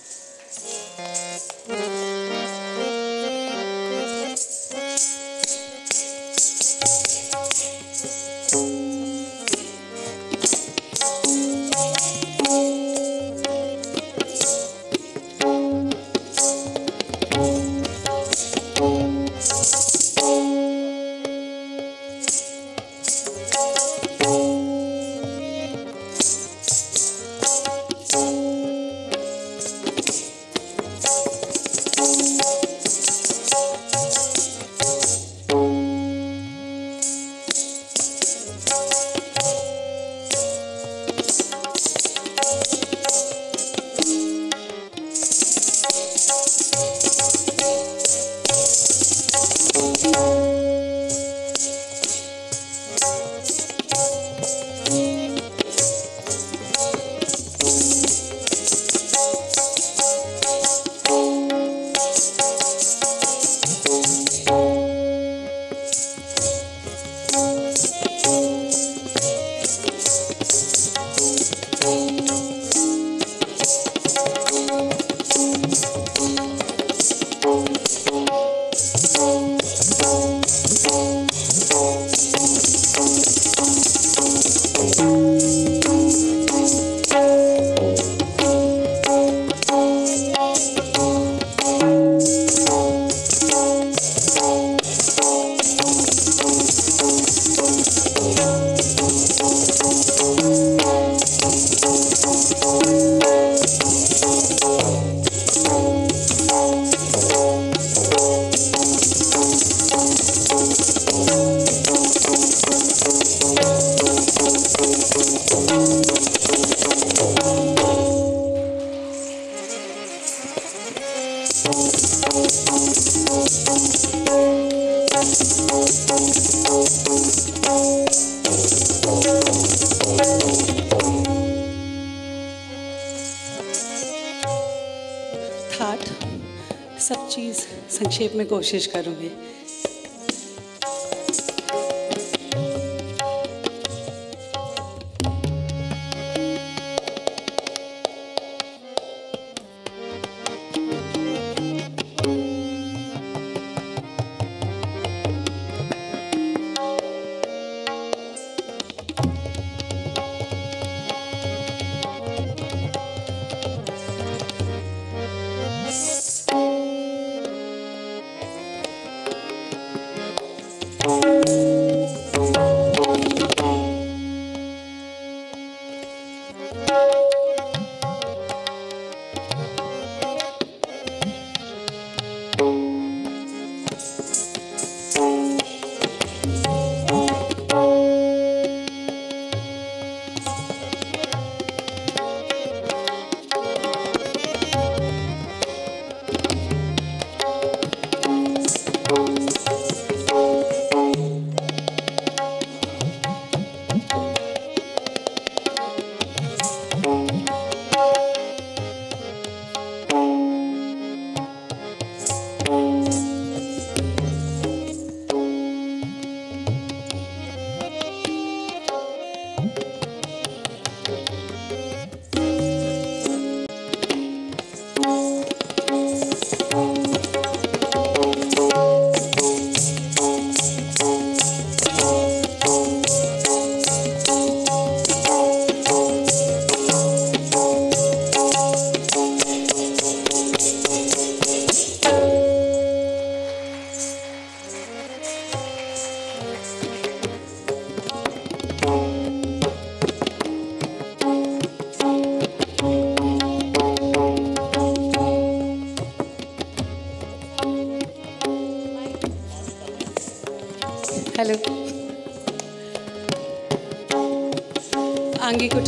ठाठ सब चीज़ संक्षेप में कोशिश करूँगी।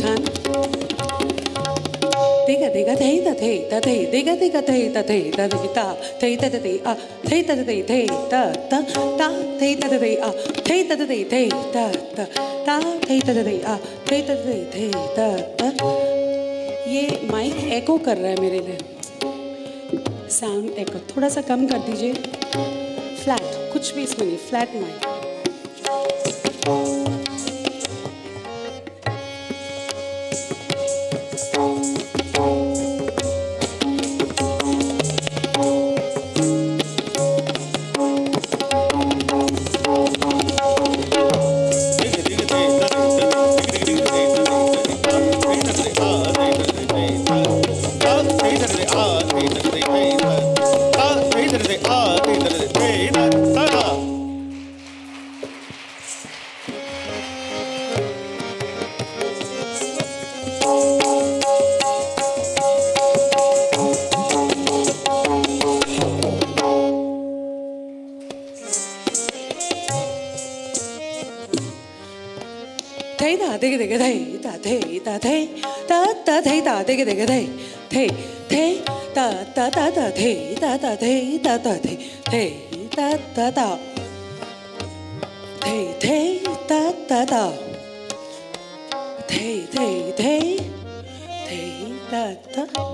turn. Dega dega day da day da day dega dega day da day da day da day da day ah day da day day da da da day da day ah day da day day da da da day da day ah day da day day da da. ये mike echo कर रहा है मेरे लिए, sound एको थोड़ा सा कम कर दीजिए. फ्लैट कुछ भी इसमें नहीं, flat mike. da da da the da da the da da the the da da da the the da da da the the the the da da.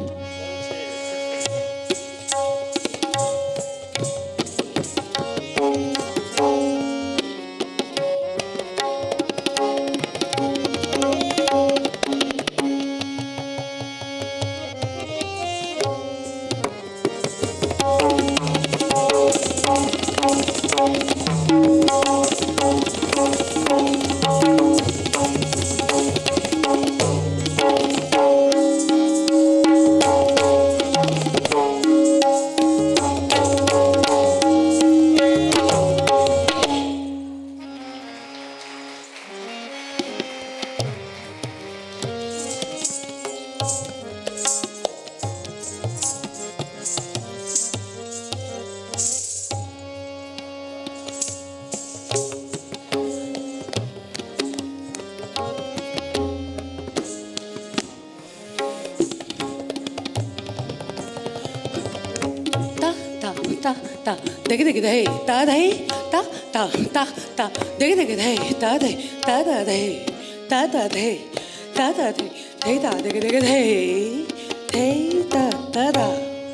Dege dege dey da dey da da da da dege dege dey da dey da da dey da da dey da da dey dey da dege dege dey dey da da da.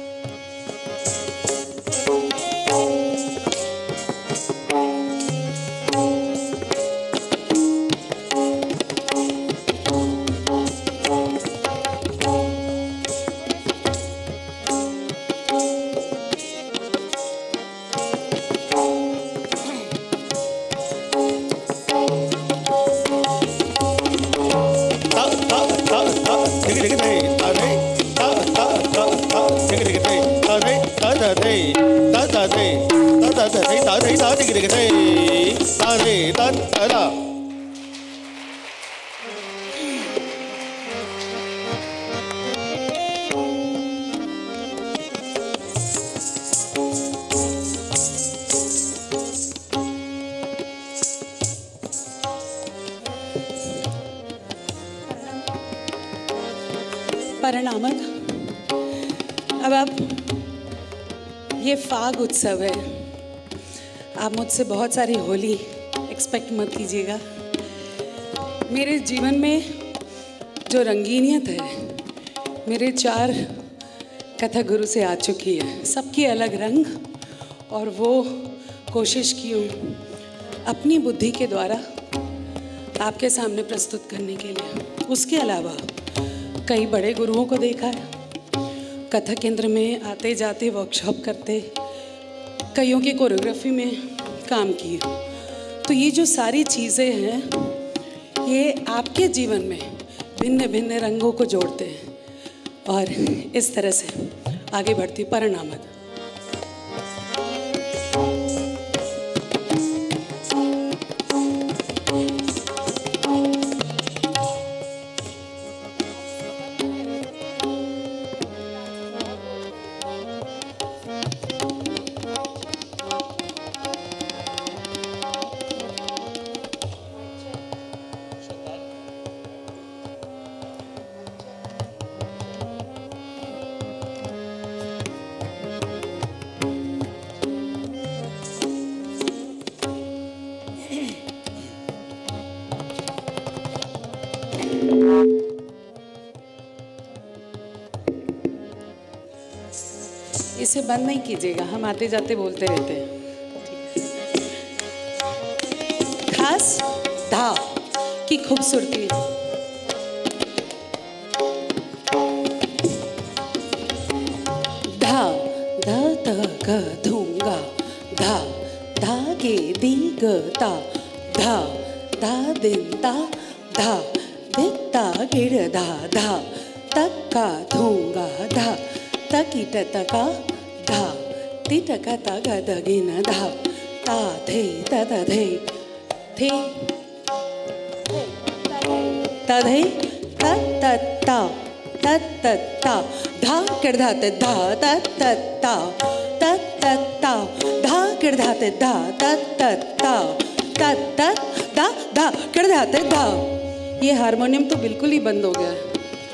परिणामक अब आप ये फाग उत्सव है, आप मुझसे बहुत सारी होली एक्सपेक्ट मत कीजिएगा। मेरे जीवन में जो रंगीनियत है मेरे चार कथक गुरु से आ चुकी है, सबकी अलग रंग, और वो कोशिश की हूँ अपनी बुद्धि के द्वारा आपके सामने प्रस्तुत करने के लिए। उसके अलावा कई बड़े गुरुओं को देखा है, कथक केंद्र में आते जाते वर्कशॉप करते, कईयों की कोरियोग्राफी में काम किए। तो ये जो सारी चीज़ें हैं ये आपके जीवन में भिन्न भिन्न रंगों को जोड़ते हैं और इस तरह से आगे बढ़ती परिणामत। इसे बंद नहीं कीजिएगा, हम आते जाते बोलते रहते हैं। खास धा की खूबसूरती। धा धा ध ग धूंगा, धा धा गे दी ग ता, धा धा दिन ता, धा दिता गिड़ धा, धा तक्का धूंगा, धा तकीट तका, धा तिटका तग दगिन, धा ता थे तद थे थे तधे तत्तत्ता तत्तत्ता, धा किड़धाते धा तत्तत्ता तत्तत्ता, धा किड़धाते धा तत्तत्ता तत्तत धा धा किड़धाते धा। ये हारमोनियम तो बिल्कुल ही बंद हो गया है।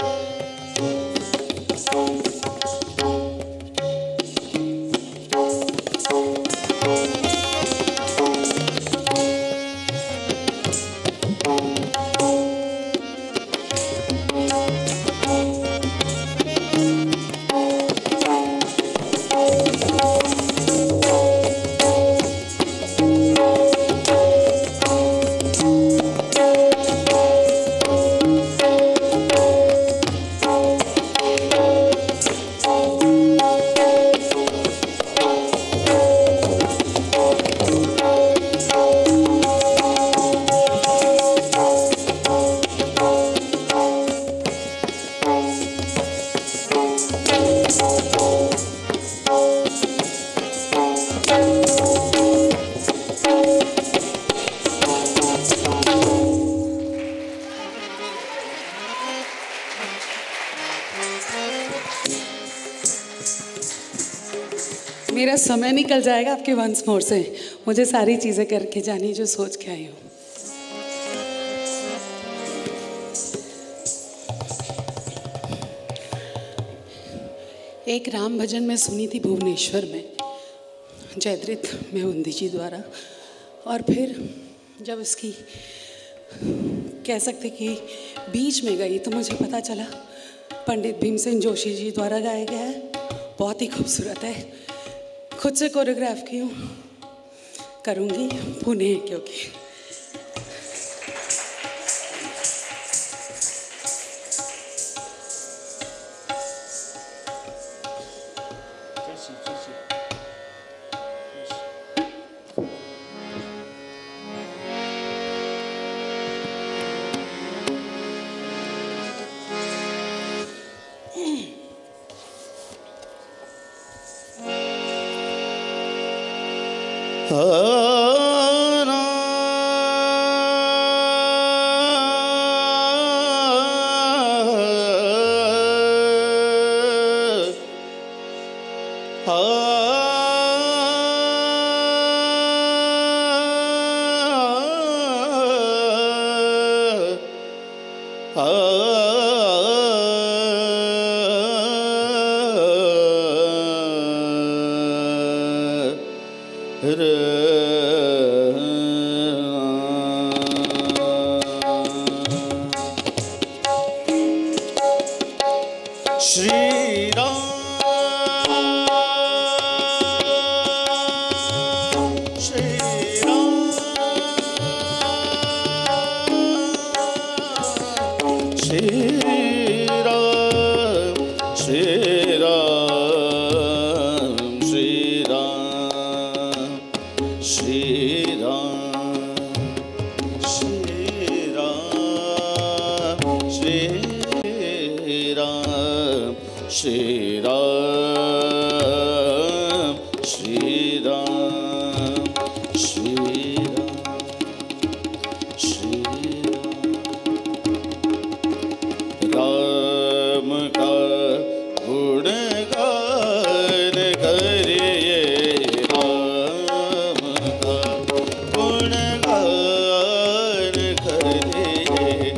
मेरा समय निकल जाएगा आपके वंस मोर से। मुझे सारी चीज़ें करके जानी जो सोच के आई हूँ। एक राम भजन में सुनी थी भुवनेश्वर में, जयद्रित मेहुंदी जी द्वारा, और फिर जब इसकी कह सकते कि बीच में गई तो मुझे पता चला पंडित भीमसेन जोशी जी द्वारा गाया गया है। बहुत ही खूबसूरत है। खुद से कोरियोग्राफ की हूँ, करूँगी पुणे क्योंकि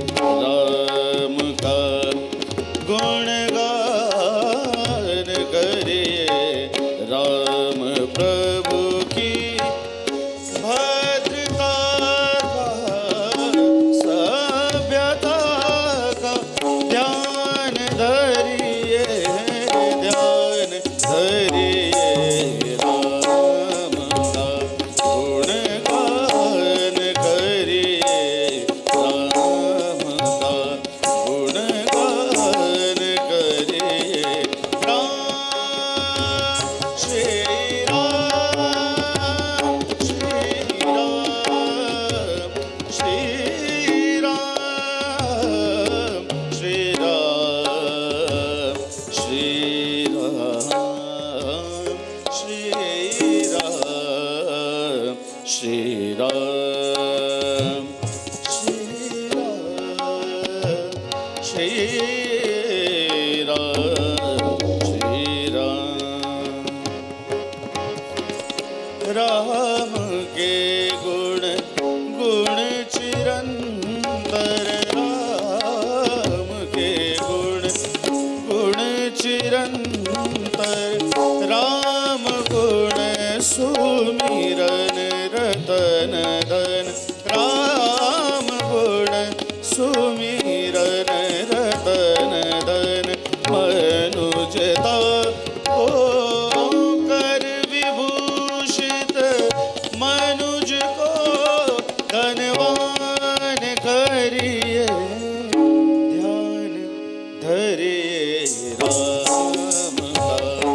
गुणगान निरंतर राम गुण सुमिरन रतन धन राम गुण सुमिरन रतन धन मनुजता ओ कर विभूषित मनुज को धनवान करिए ध्यान धरिए राम का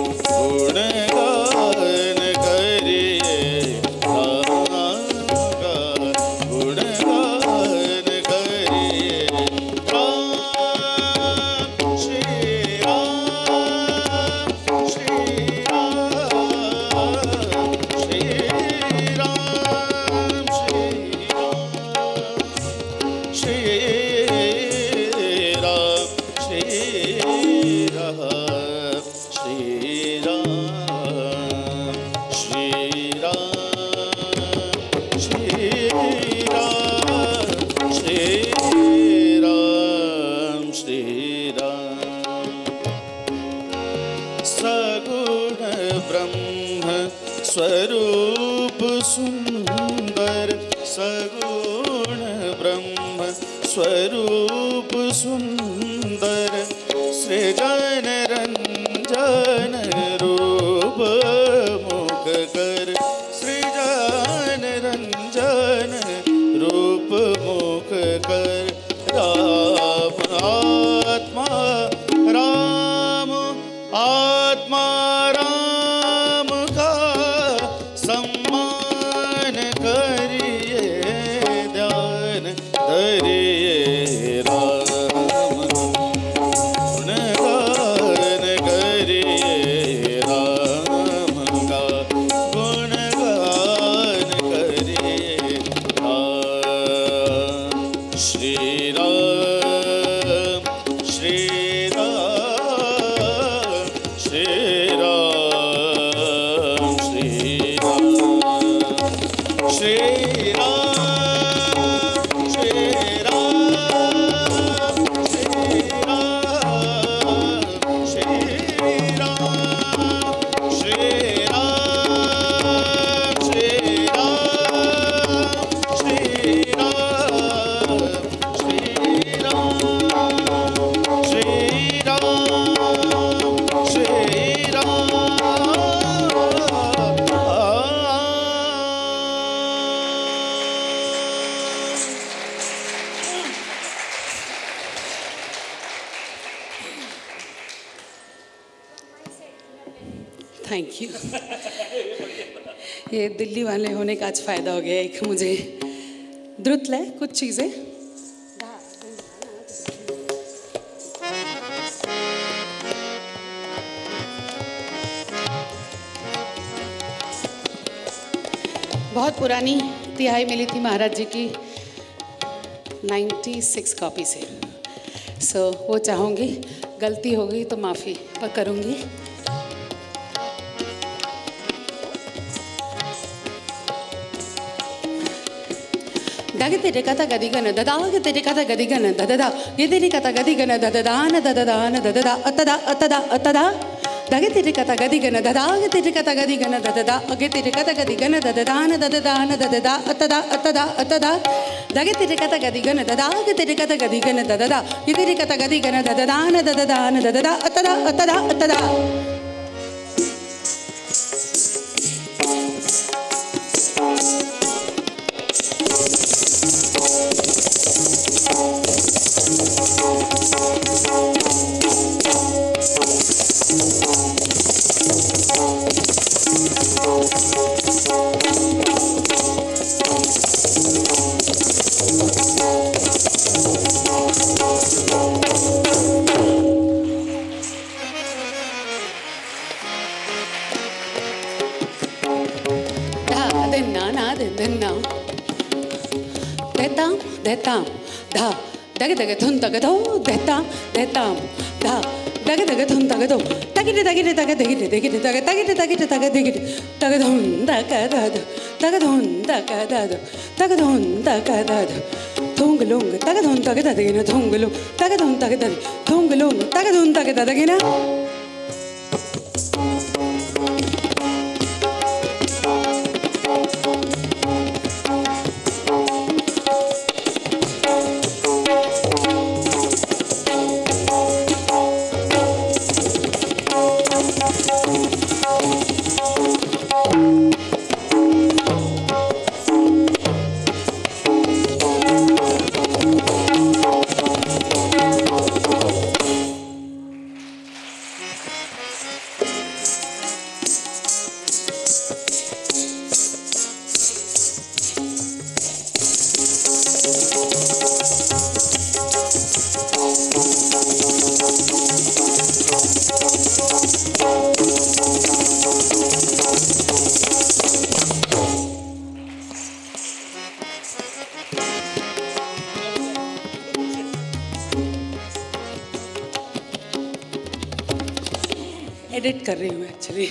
गुणगान करिए राम का गुणगान करिए राम श्री राम श्री राम श्री राम श्री राम श्री राम श्री राम श्री राम श्री राम श्री राम श्री राम सगुण ब्रह्म स्वरूप सुंदर सगुण ब्रह्म स्वरूप सुंदर सृजन रंजन रूप मुख कर सृजन रंजन रूप मुख कर राम आत्मा राम आत्मा राम का सम्मान करिए ध्यान धरिए राम गुणगान करिए राम का गुणगान करिए राम श्री राम श्री राम श्री राम श्री राम श्री राम श्री राम श्री राम श्री राम श्री राम श्री राम श्री राम श्री राम श्री राम श्री थैंक यू। ये दिल्ली वाले होने का आज फ़ायदा हो गया। एक मुझे द्रुत लय कुछ चीज़ें बहुत पुरानी तिहाई मिली थी महाराज जी की छियानवे कॉपी से। सो so, वो चाहूँगी, गलती हो गई तो माफ़ी पर करूँगी। दागे तेरे कथा गदी गन ददा गे तेरे कथा गदी गन ददा ये तेरी कथा गदी गन ददान ददान ददा अतदा अतदा अतदा दागे तेरे कथा गदी गन ददा गे तेरे कथा गदी गन ददा अगे तेरे कथा गदी गन ददान ददान ददा अतदा अतदा अतदा दागे तेरे कथा गदी गन ददा गे तेरे कथा गदी गन ददा ये तेरी कथा गदी गन ददान ददान ददा अतदा अतदा अतदा देताम धा दगे दगे धुन दगे दो देताम देताम धा दगे दगे धुन दगे दो तगिरे तगिरे तगे दगिरे दगिरे तगे तगिरे तगिरे तगे दगिरे तगे धुन दगे दाद तगे धुन दगे दाद तगे धुन दगे दाद थोंग लोंग तगे धुन दगे दाद गिना थोंग लोंग तगे धुन दगे दाद थोंग लोंग तगे धुन दगे दाद गिना एडिट कर रही हूँ एक्चुअली।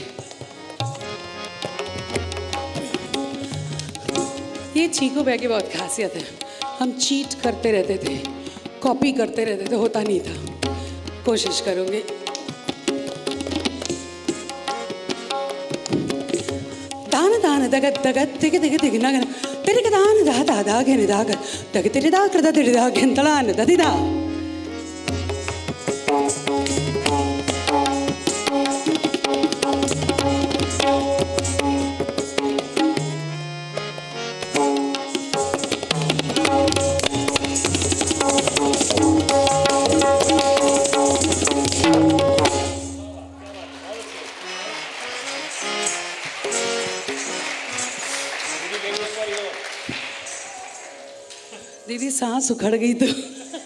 ये चीकू भाई की बहुत खासियत है, हम चीट करते रहते थे, कॉपी करते रहते थे, होता नहीं था। कोशिश करूँगी। दान दान दगत दगत तिग तिग तिग नगन तेरे के दान दा दा दा घेने दा कर दग तेरे दा कर दा तेरे दा घेन तलान ददी दा। दीदी सांस उखड़ गई तो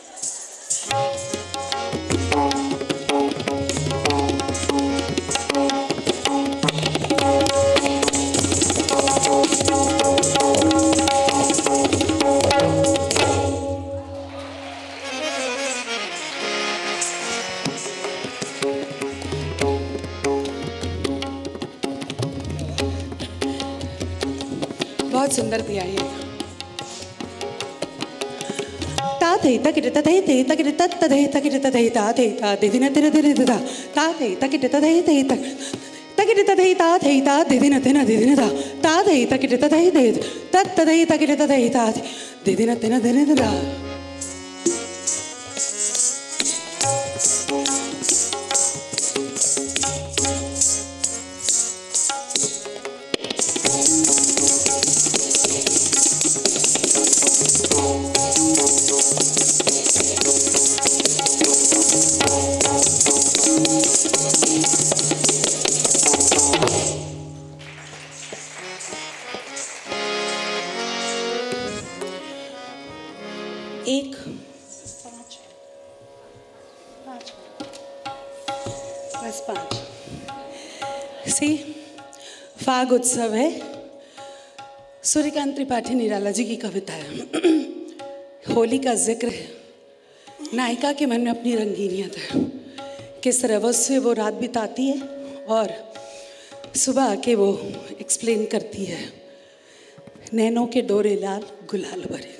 बहुत सुंदर दिया ये। ताते तकिट तते ते तकिट तत तते तकिट तते ताते ताते दिन तेरे तेरे ता ताते तकिट तते ते तक तकिट तते ताते ताते दिन दिन दिन ता ताते तकिट तते ते तत तते तकिट तते ताते दिन दिन दिन ता। एक पाँच पाँच बस पाँच सी फाग उत्सव है। सूर्यकांत त्रिपाठी निराला जी की कविता है। होली का जिक्र है, नायिका के मन में अपनी रंगीनियत है, किस तरह वो से वो रात बिताती है और सुबह आके वो एक्सप्लेन करती है। नैनों के डोरे लाल गुलाल भरे।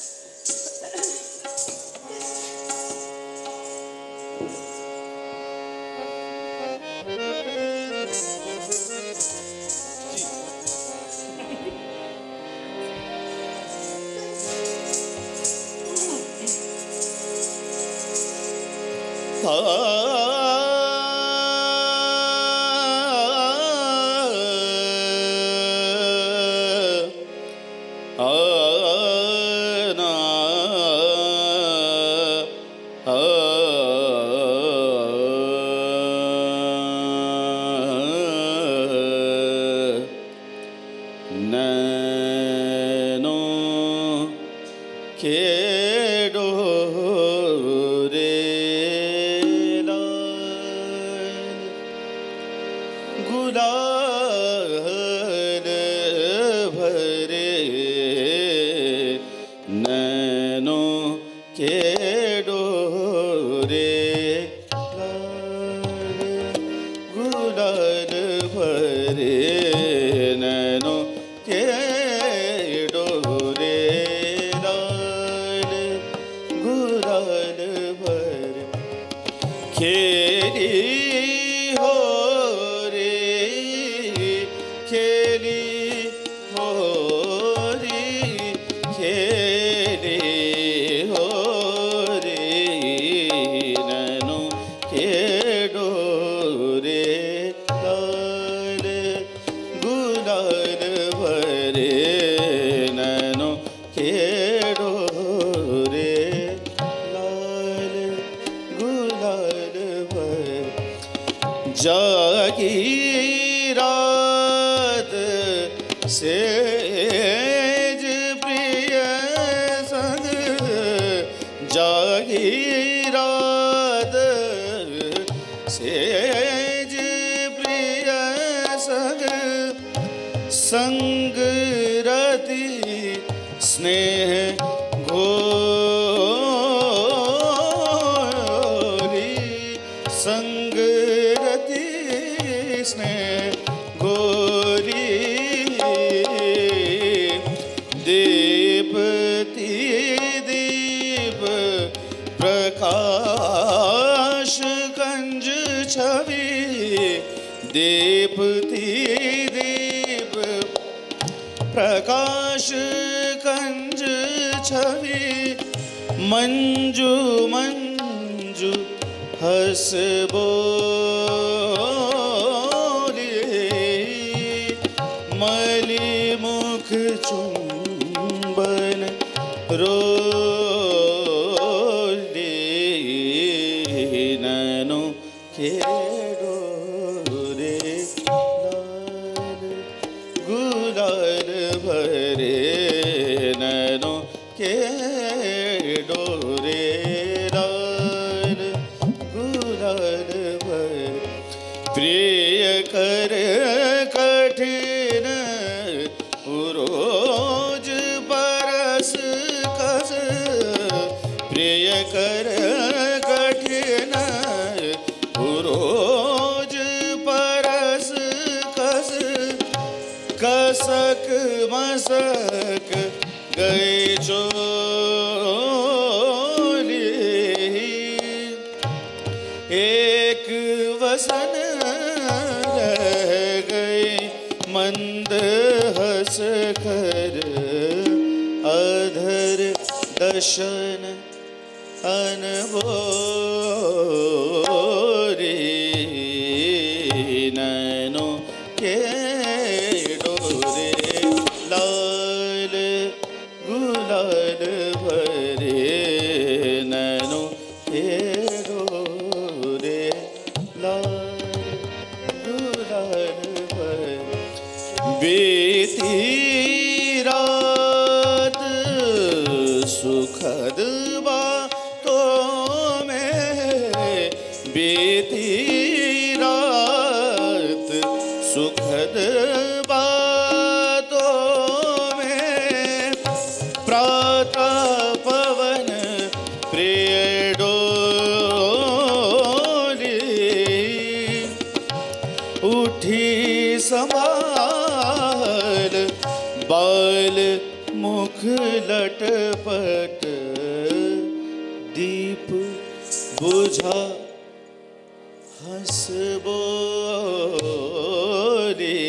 जागी रात सेज प्रिय संग, जागी रात सेज प्रिय संग, संग रति स्नेह घोरी, संग रति स्नेह गोरी दीपती दीप प्रकाश कंज छवि दीपती दीप प्रकाश कंज छवि मंजू मंजू हस बोली मलि मुख चुंबन रोली नैनो के डोरे लाल गुलाल भरे नैनो के डोरे लाल गुलाल भरे प्रिय कर कठिन रोज बरस कस प्रिय कर कठिन रोज परस कस कसक मसक गई चोली एक वसन रह गई मंद हंस कर अधर दशन अनबोरी नैनों के डोरे लाल गुलाल भरे नैनों के डोरे लाल गुलाल भरे बीती रात सुखद बातों में बीती रात सुखद बातों में प्रातः पवन प्रिय डोली उठी संभाल बाल मुख लटपट दीप बुझा हंस बोली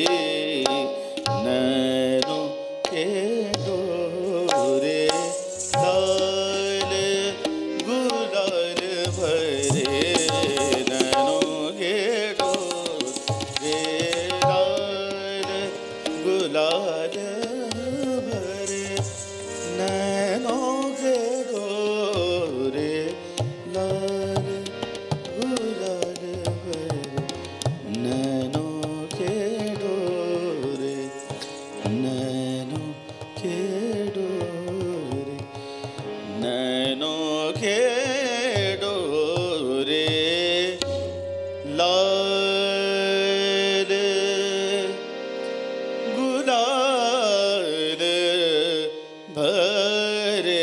नैनों के डोरे लाल गुलाल भरे नैनों के डोरे लाल गुलाल भरे नैनों के डोरे लाल गुलाल भरे नैनों के डोरे नैनों के डोरे नैनों के डोरे लाल गुलाल भरे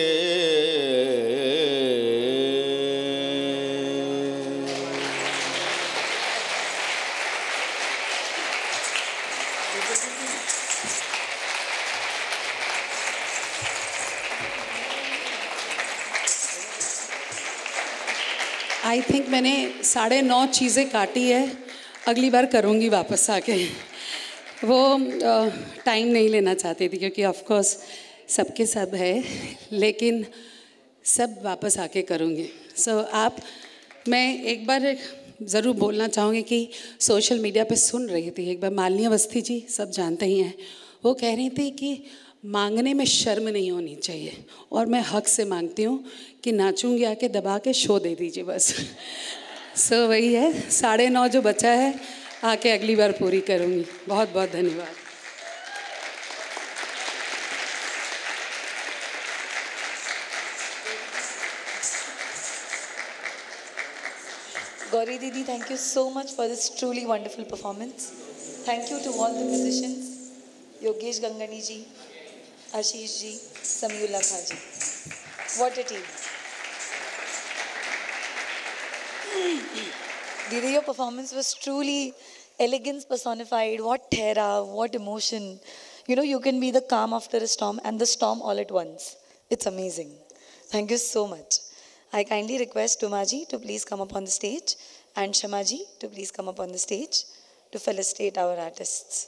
आई थिंक मैंने साढ़े नौ चीज़ें काटी है, अगली बार करूँगी वापस आके। वो टाइम नहीं लेना चाहती थी क्योंकि ऑफ कोर्स सबके सब है, लेकिन सब वापस आके करूँगी। सो so, आप मैं एक बार ज़रूर बोलना चाहूँगी कि सोशल मीडिया पे सुन रही थी, एक बार मालिनी अवस्थी जी सब जानते ही हैं, वो कह रही थी कि मांगने में शर्म नहीं होनी चाहिए, और मैं हक से मांगती हूँ कि नाचूंगी आके दबा के शो दे दीजिए बस। सो so, वही है, साढ़े नौ जो बचा है आके अगली बार पूरी करूँगी। बहुत बहुत धन्यवाद। Gauri Didi, thank you so much for this truly wonderful performance. Thank you to all the musicians, Yogesh Gangani ji, Ashish ji, Samiullah Khan ji. What a team. Didi, your performance was truly elegance personified, what thera, what emotion. You know, you can be the calm after a storm and the storm all at once. It's amazing. Thank you so much. I kindly request Tumaji to please come up on the stage and Shamaji to please come up on the stage to felicitate our artists.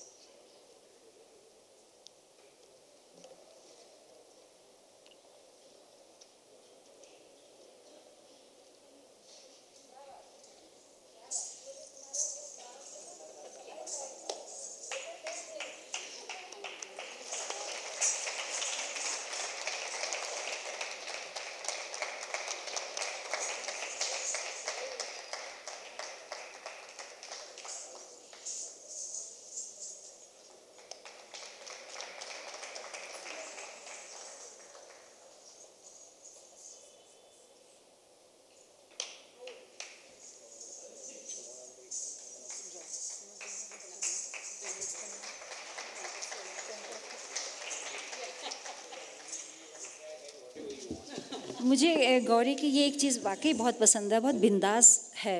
मुझे गौरी की ये एक चीज़ वाकई बहुत पसंद है, बहुत बिंदास है,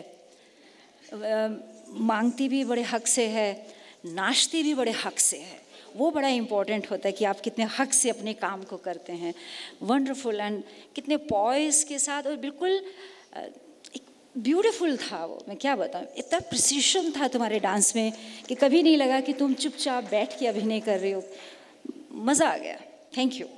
मांगती भी बड़े हक से है, नाचती भी बड़े हक से है। वो बड़ा इम्पोर्टेंट होता है कि आप कितने हक से अपने काम को करते हैं। वंडरफुल एंड कितने पॉइस के साथ, और बिल्कुल ब्यूटीफुल था वो। मैं क्या बताऊँ, इतना प्रिसीशन था तुम्हारे डांस में कि कभी नहीं लगा कि तुम चुपचाप बैठ के अभिनय कर रहे हो। मज़ा आ गया। Thank you.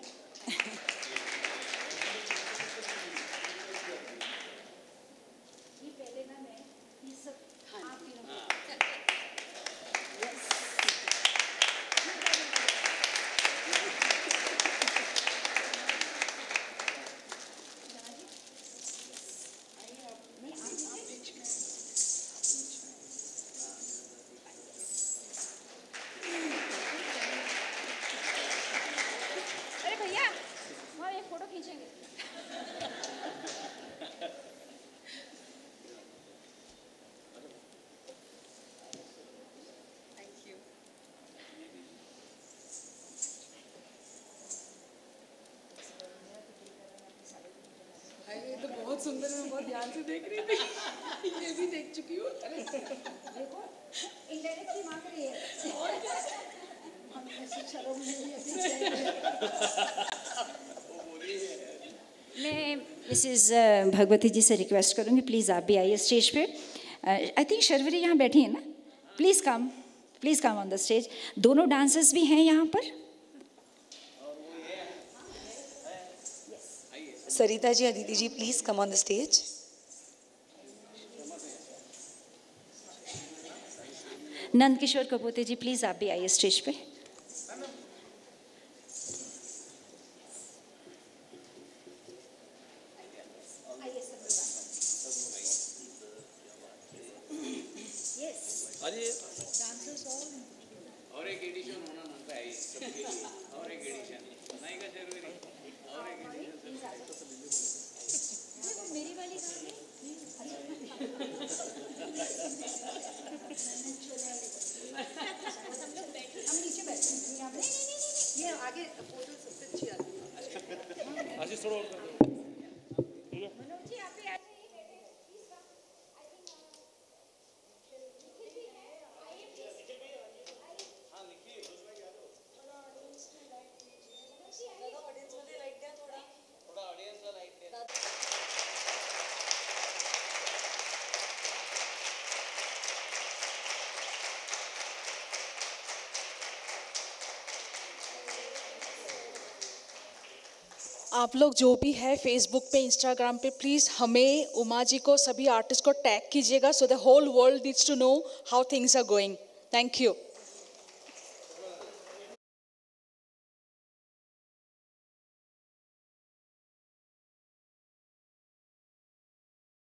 बहुत सुंदर है, मैं बहुत ध्यान से देख रही थी। ये भी देख चुकी हूँ। देखो इंडायरेक्टली मांग रही है। मैं मिसेस भगवती जी से रिक्वेस्ट करूँगी, प्लीज़ आप भी आइए स्टेज पे। आई थिंक शर्वरी यहाँ बैठी है ना, please come, please come on the stage. दोनों डांसर्स भी हैं यहाँ पर। Sarita ji, Aditi ji, please come on the stage. Nand Kishore Kapote ji, please आप भी आइए स्टेज पे। और एक एडिशन होना बनता है सबके लिए, और एक एडिशन नहीं का जरूरी, और एक एडिशन मेरी वाली हम नीचे बैठे हैं, नहीं नहीं ये आगे फोटो सबसे अच्छी आती है। आशीष थोड़ा और कर दो। मनोज जी आप भी आ जाइए। आप लोग जो भी है फेसबुक पे, इंस्टाग्राम पे, प्लीज़ हमें, उमा जी को, सभी आर्टिस्ट को टैग कीजिएगा, so the whole world needs to know how things are going. Thank you.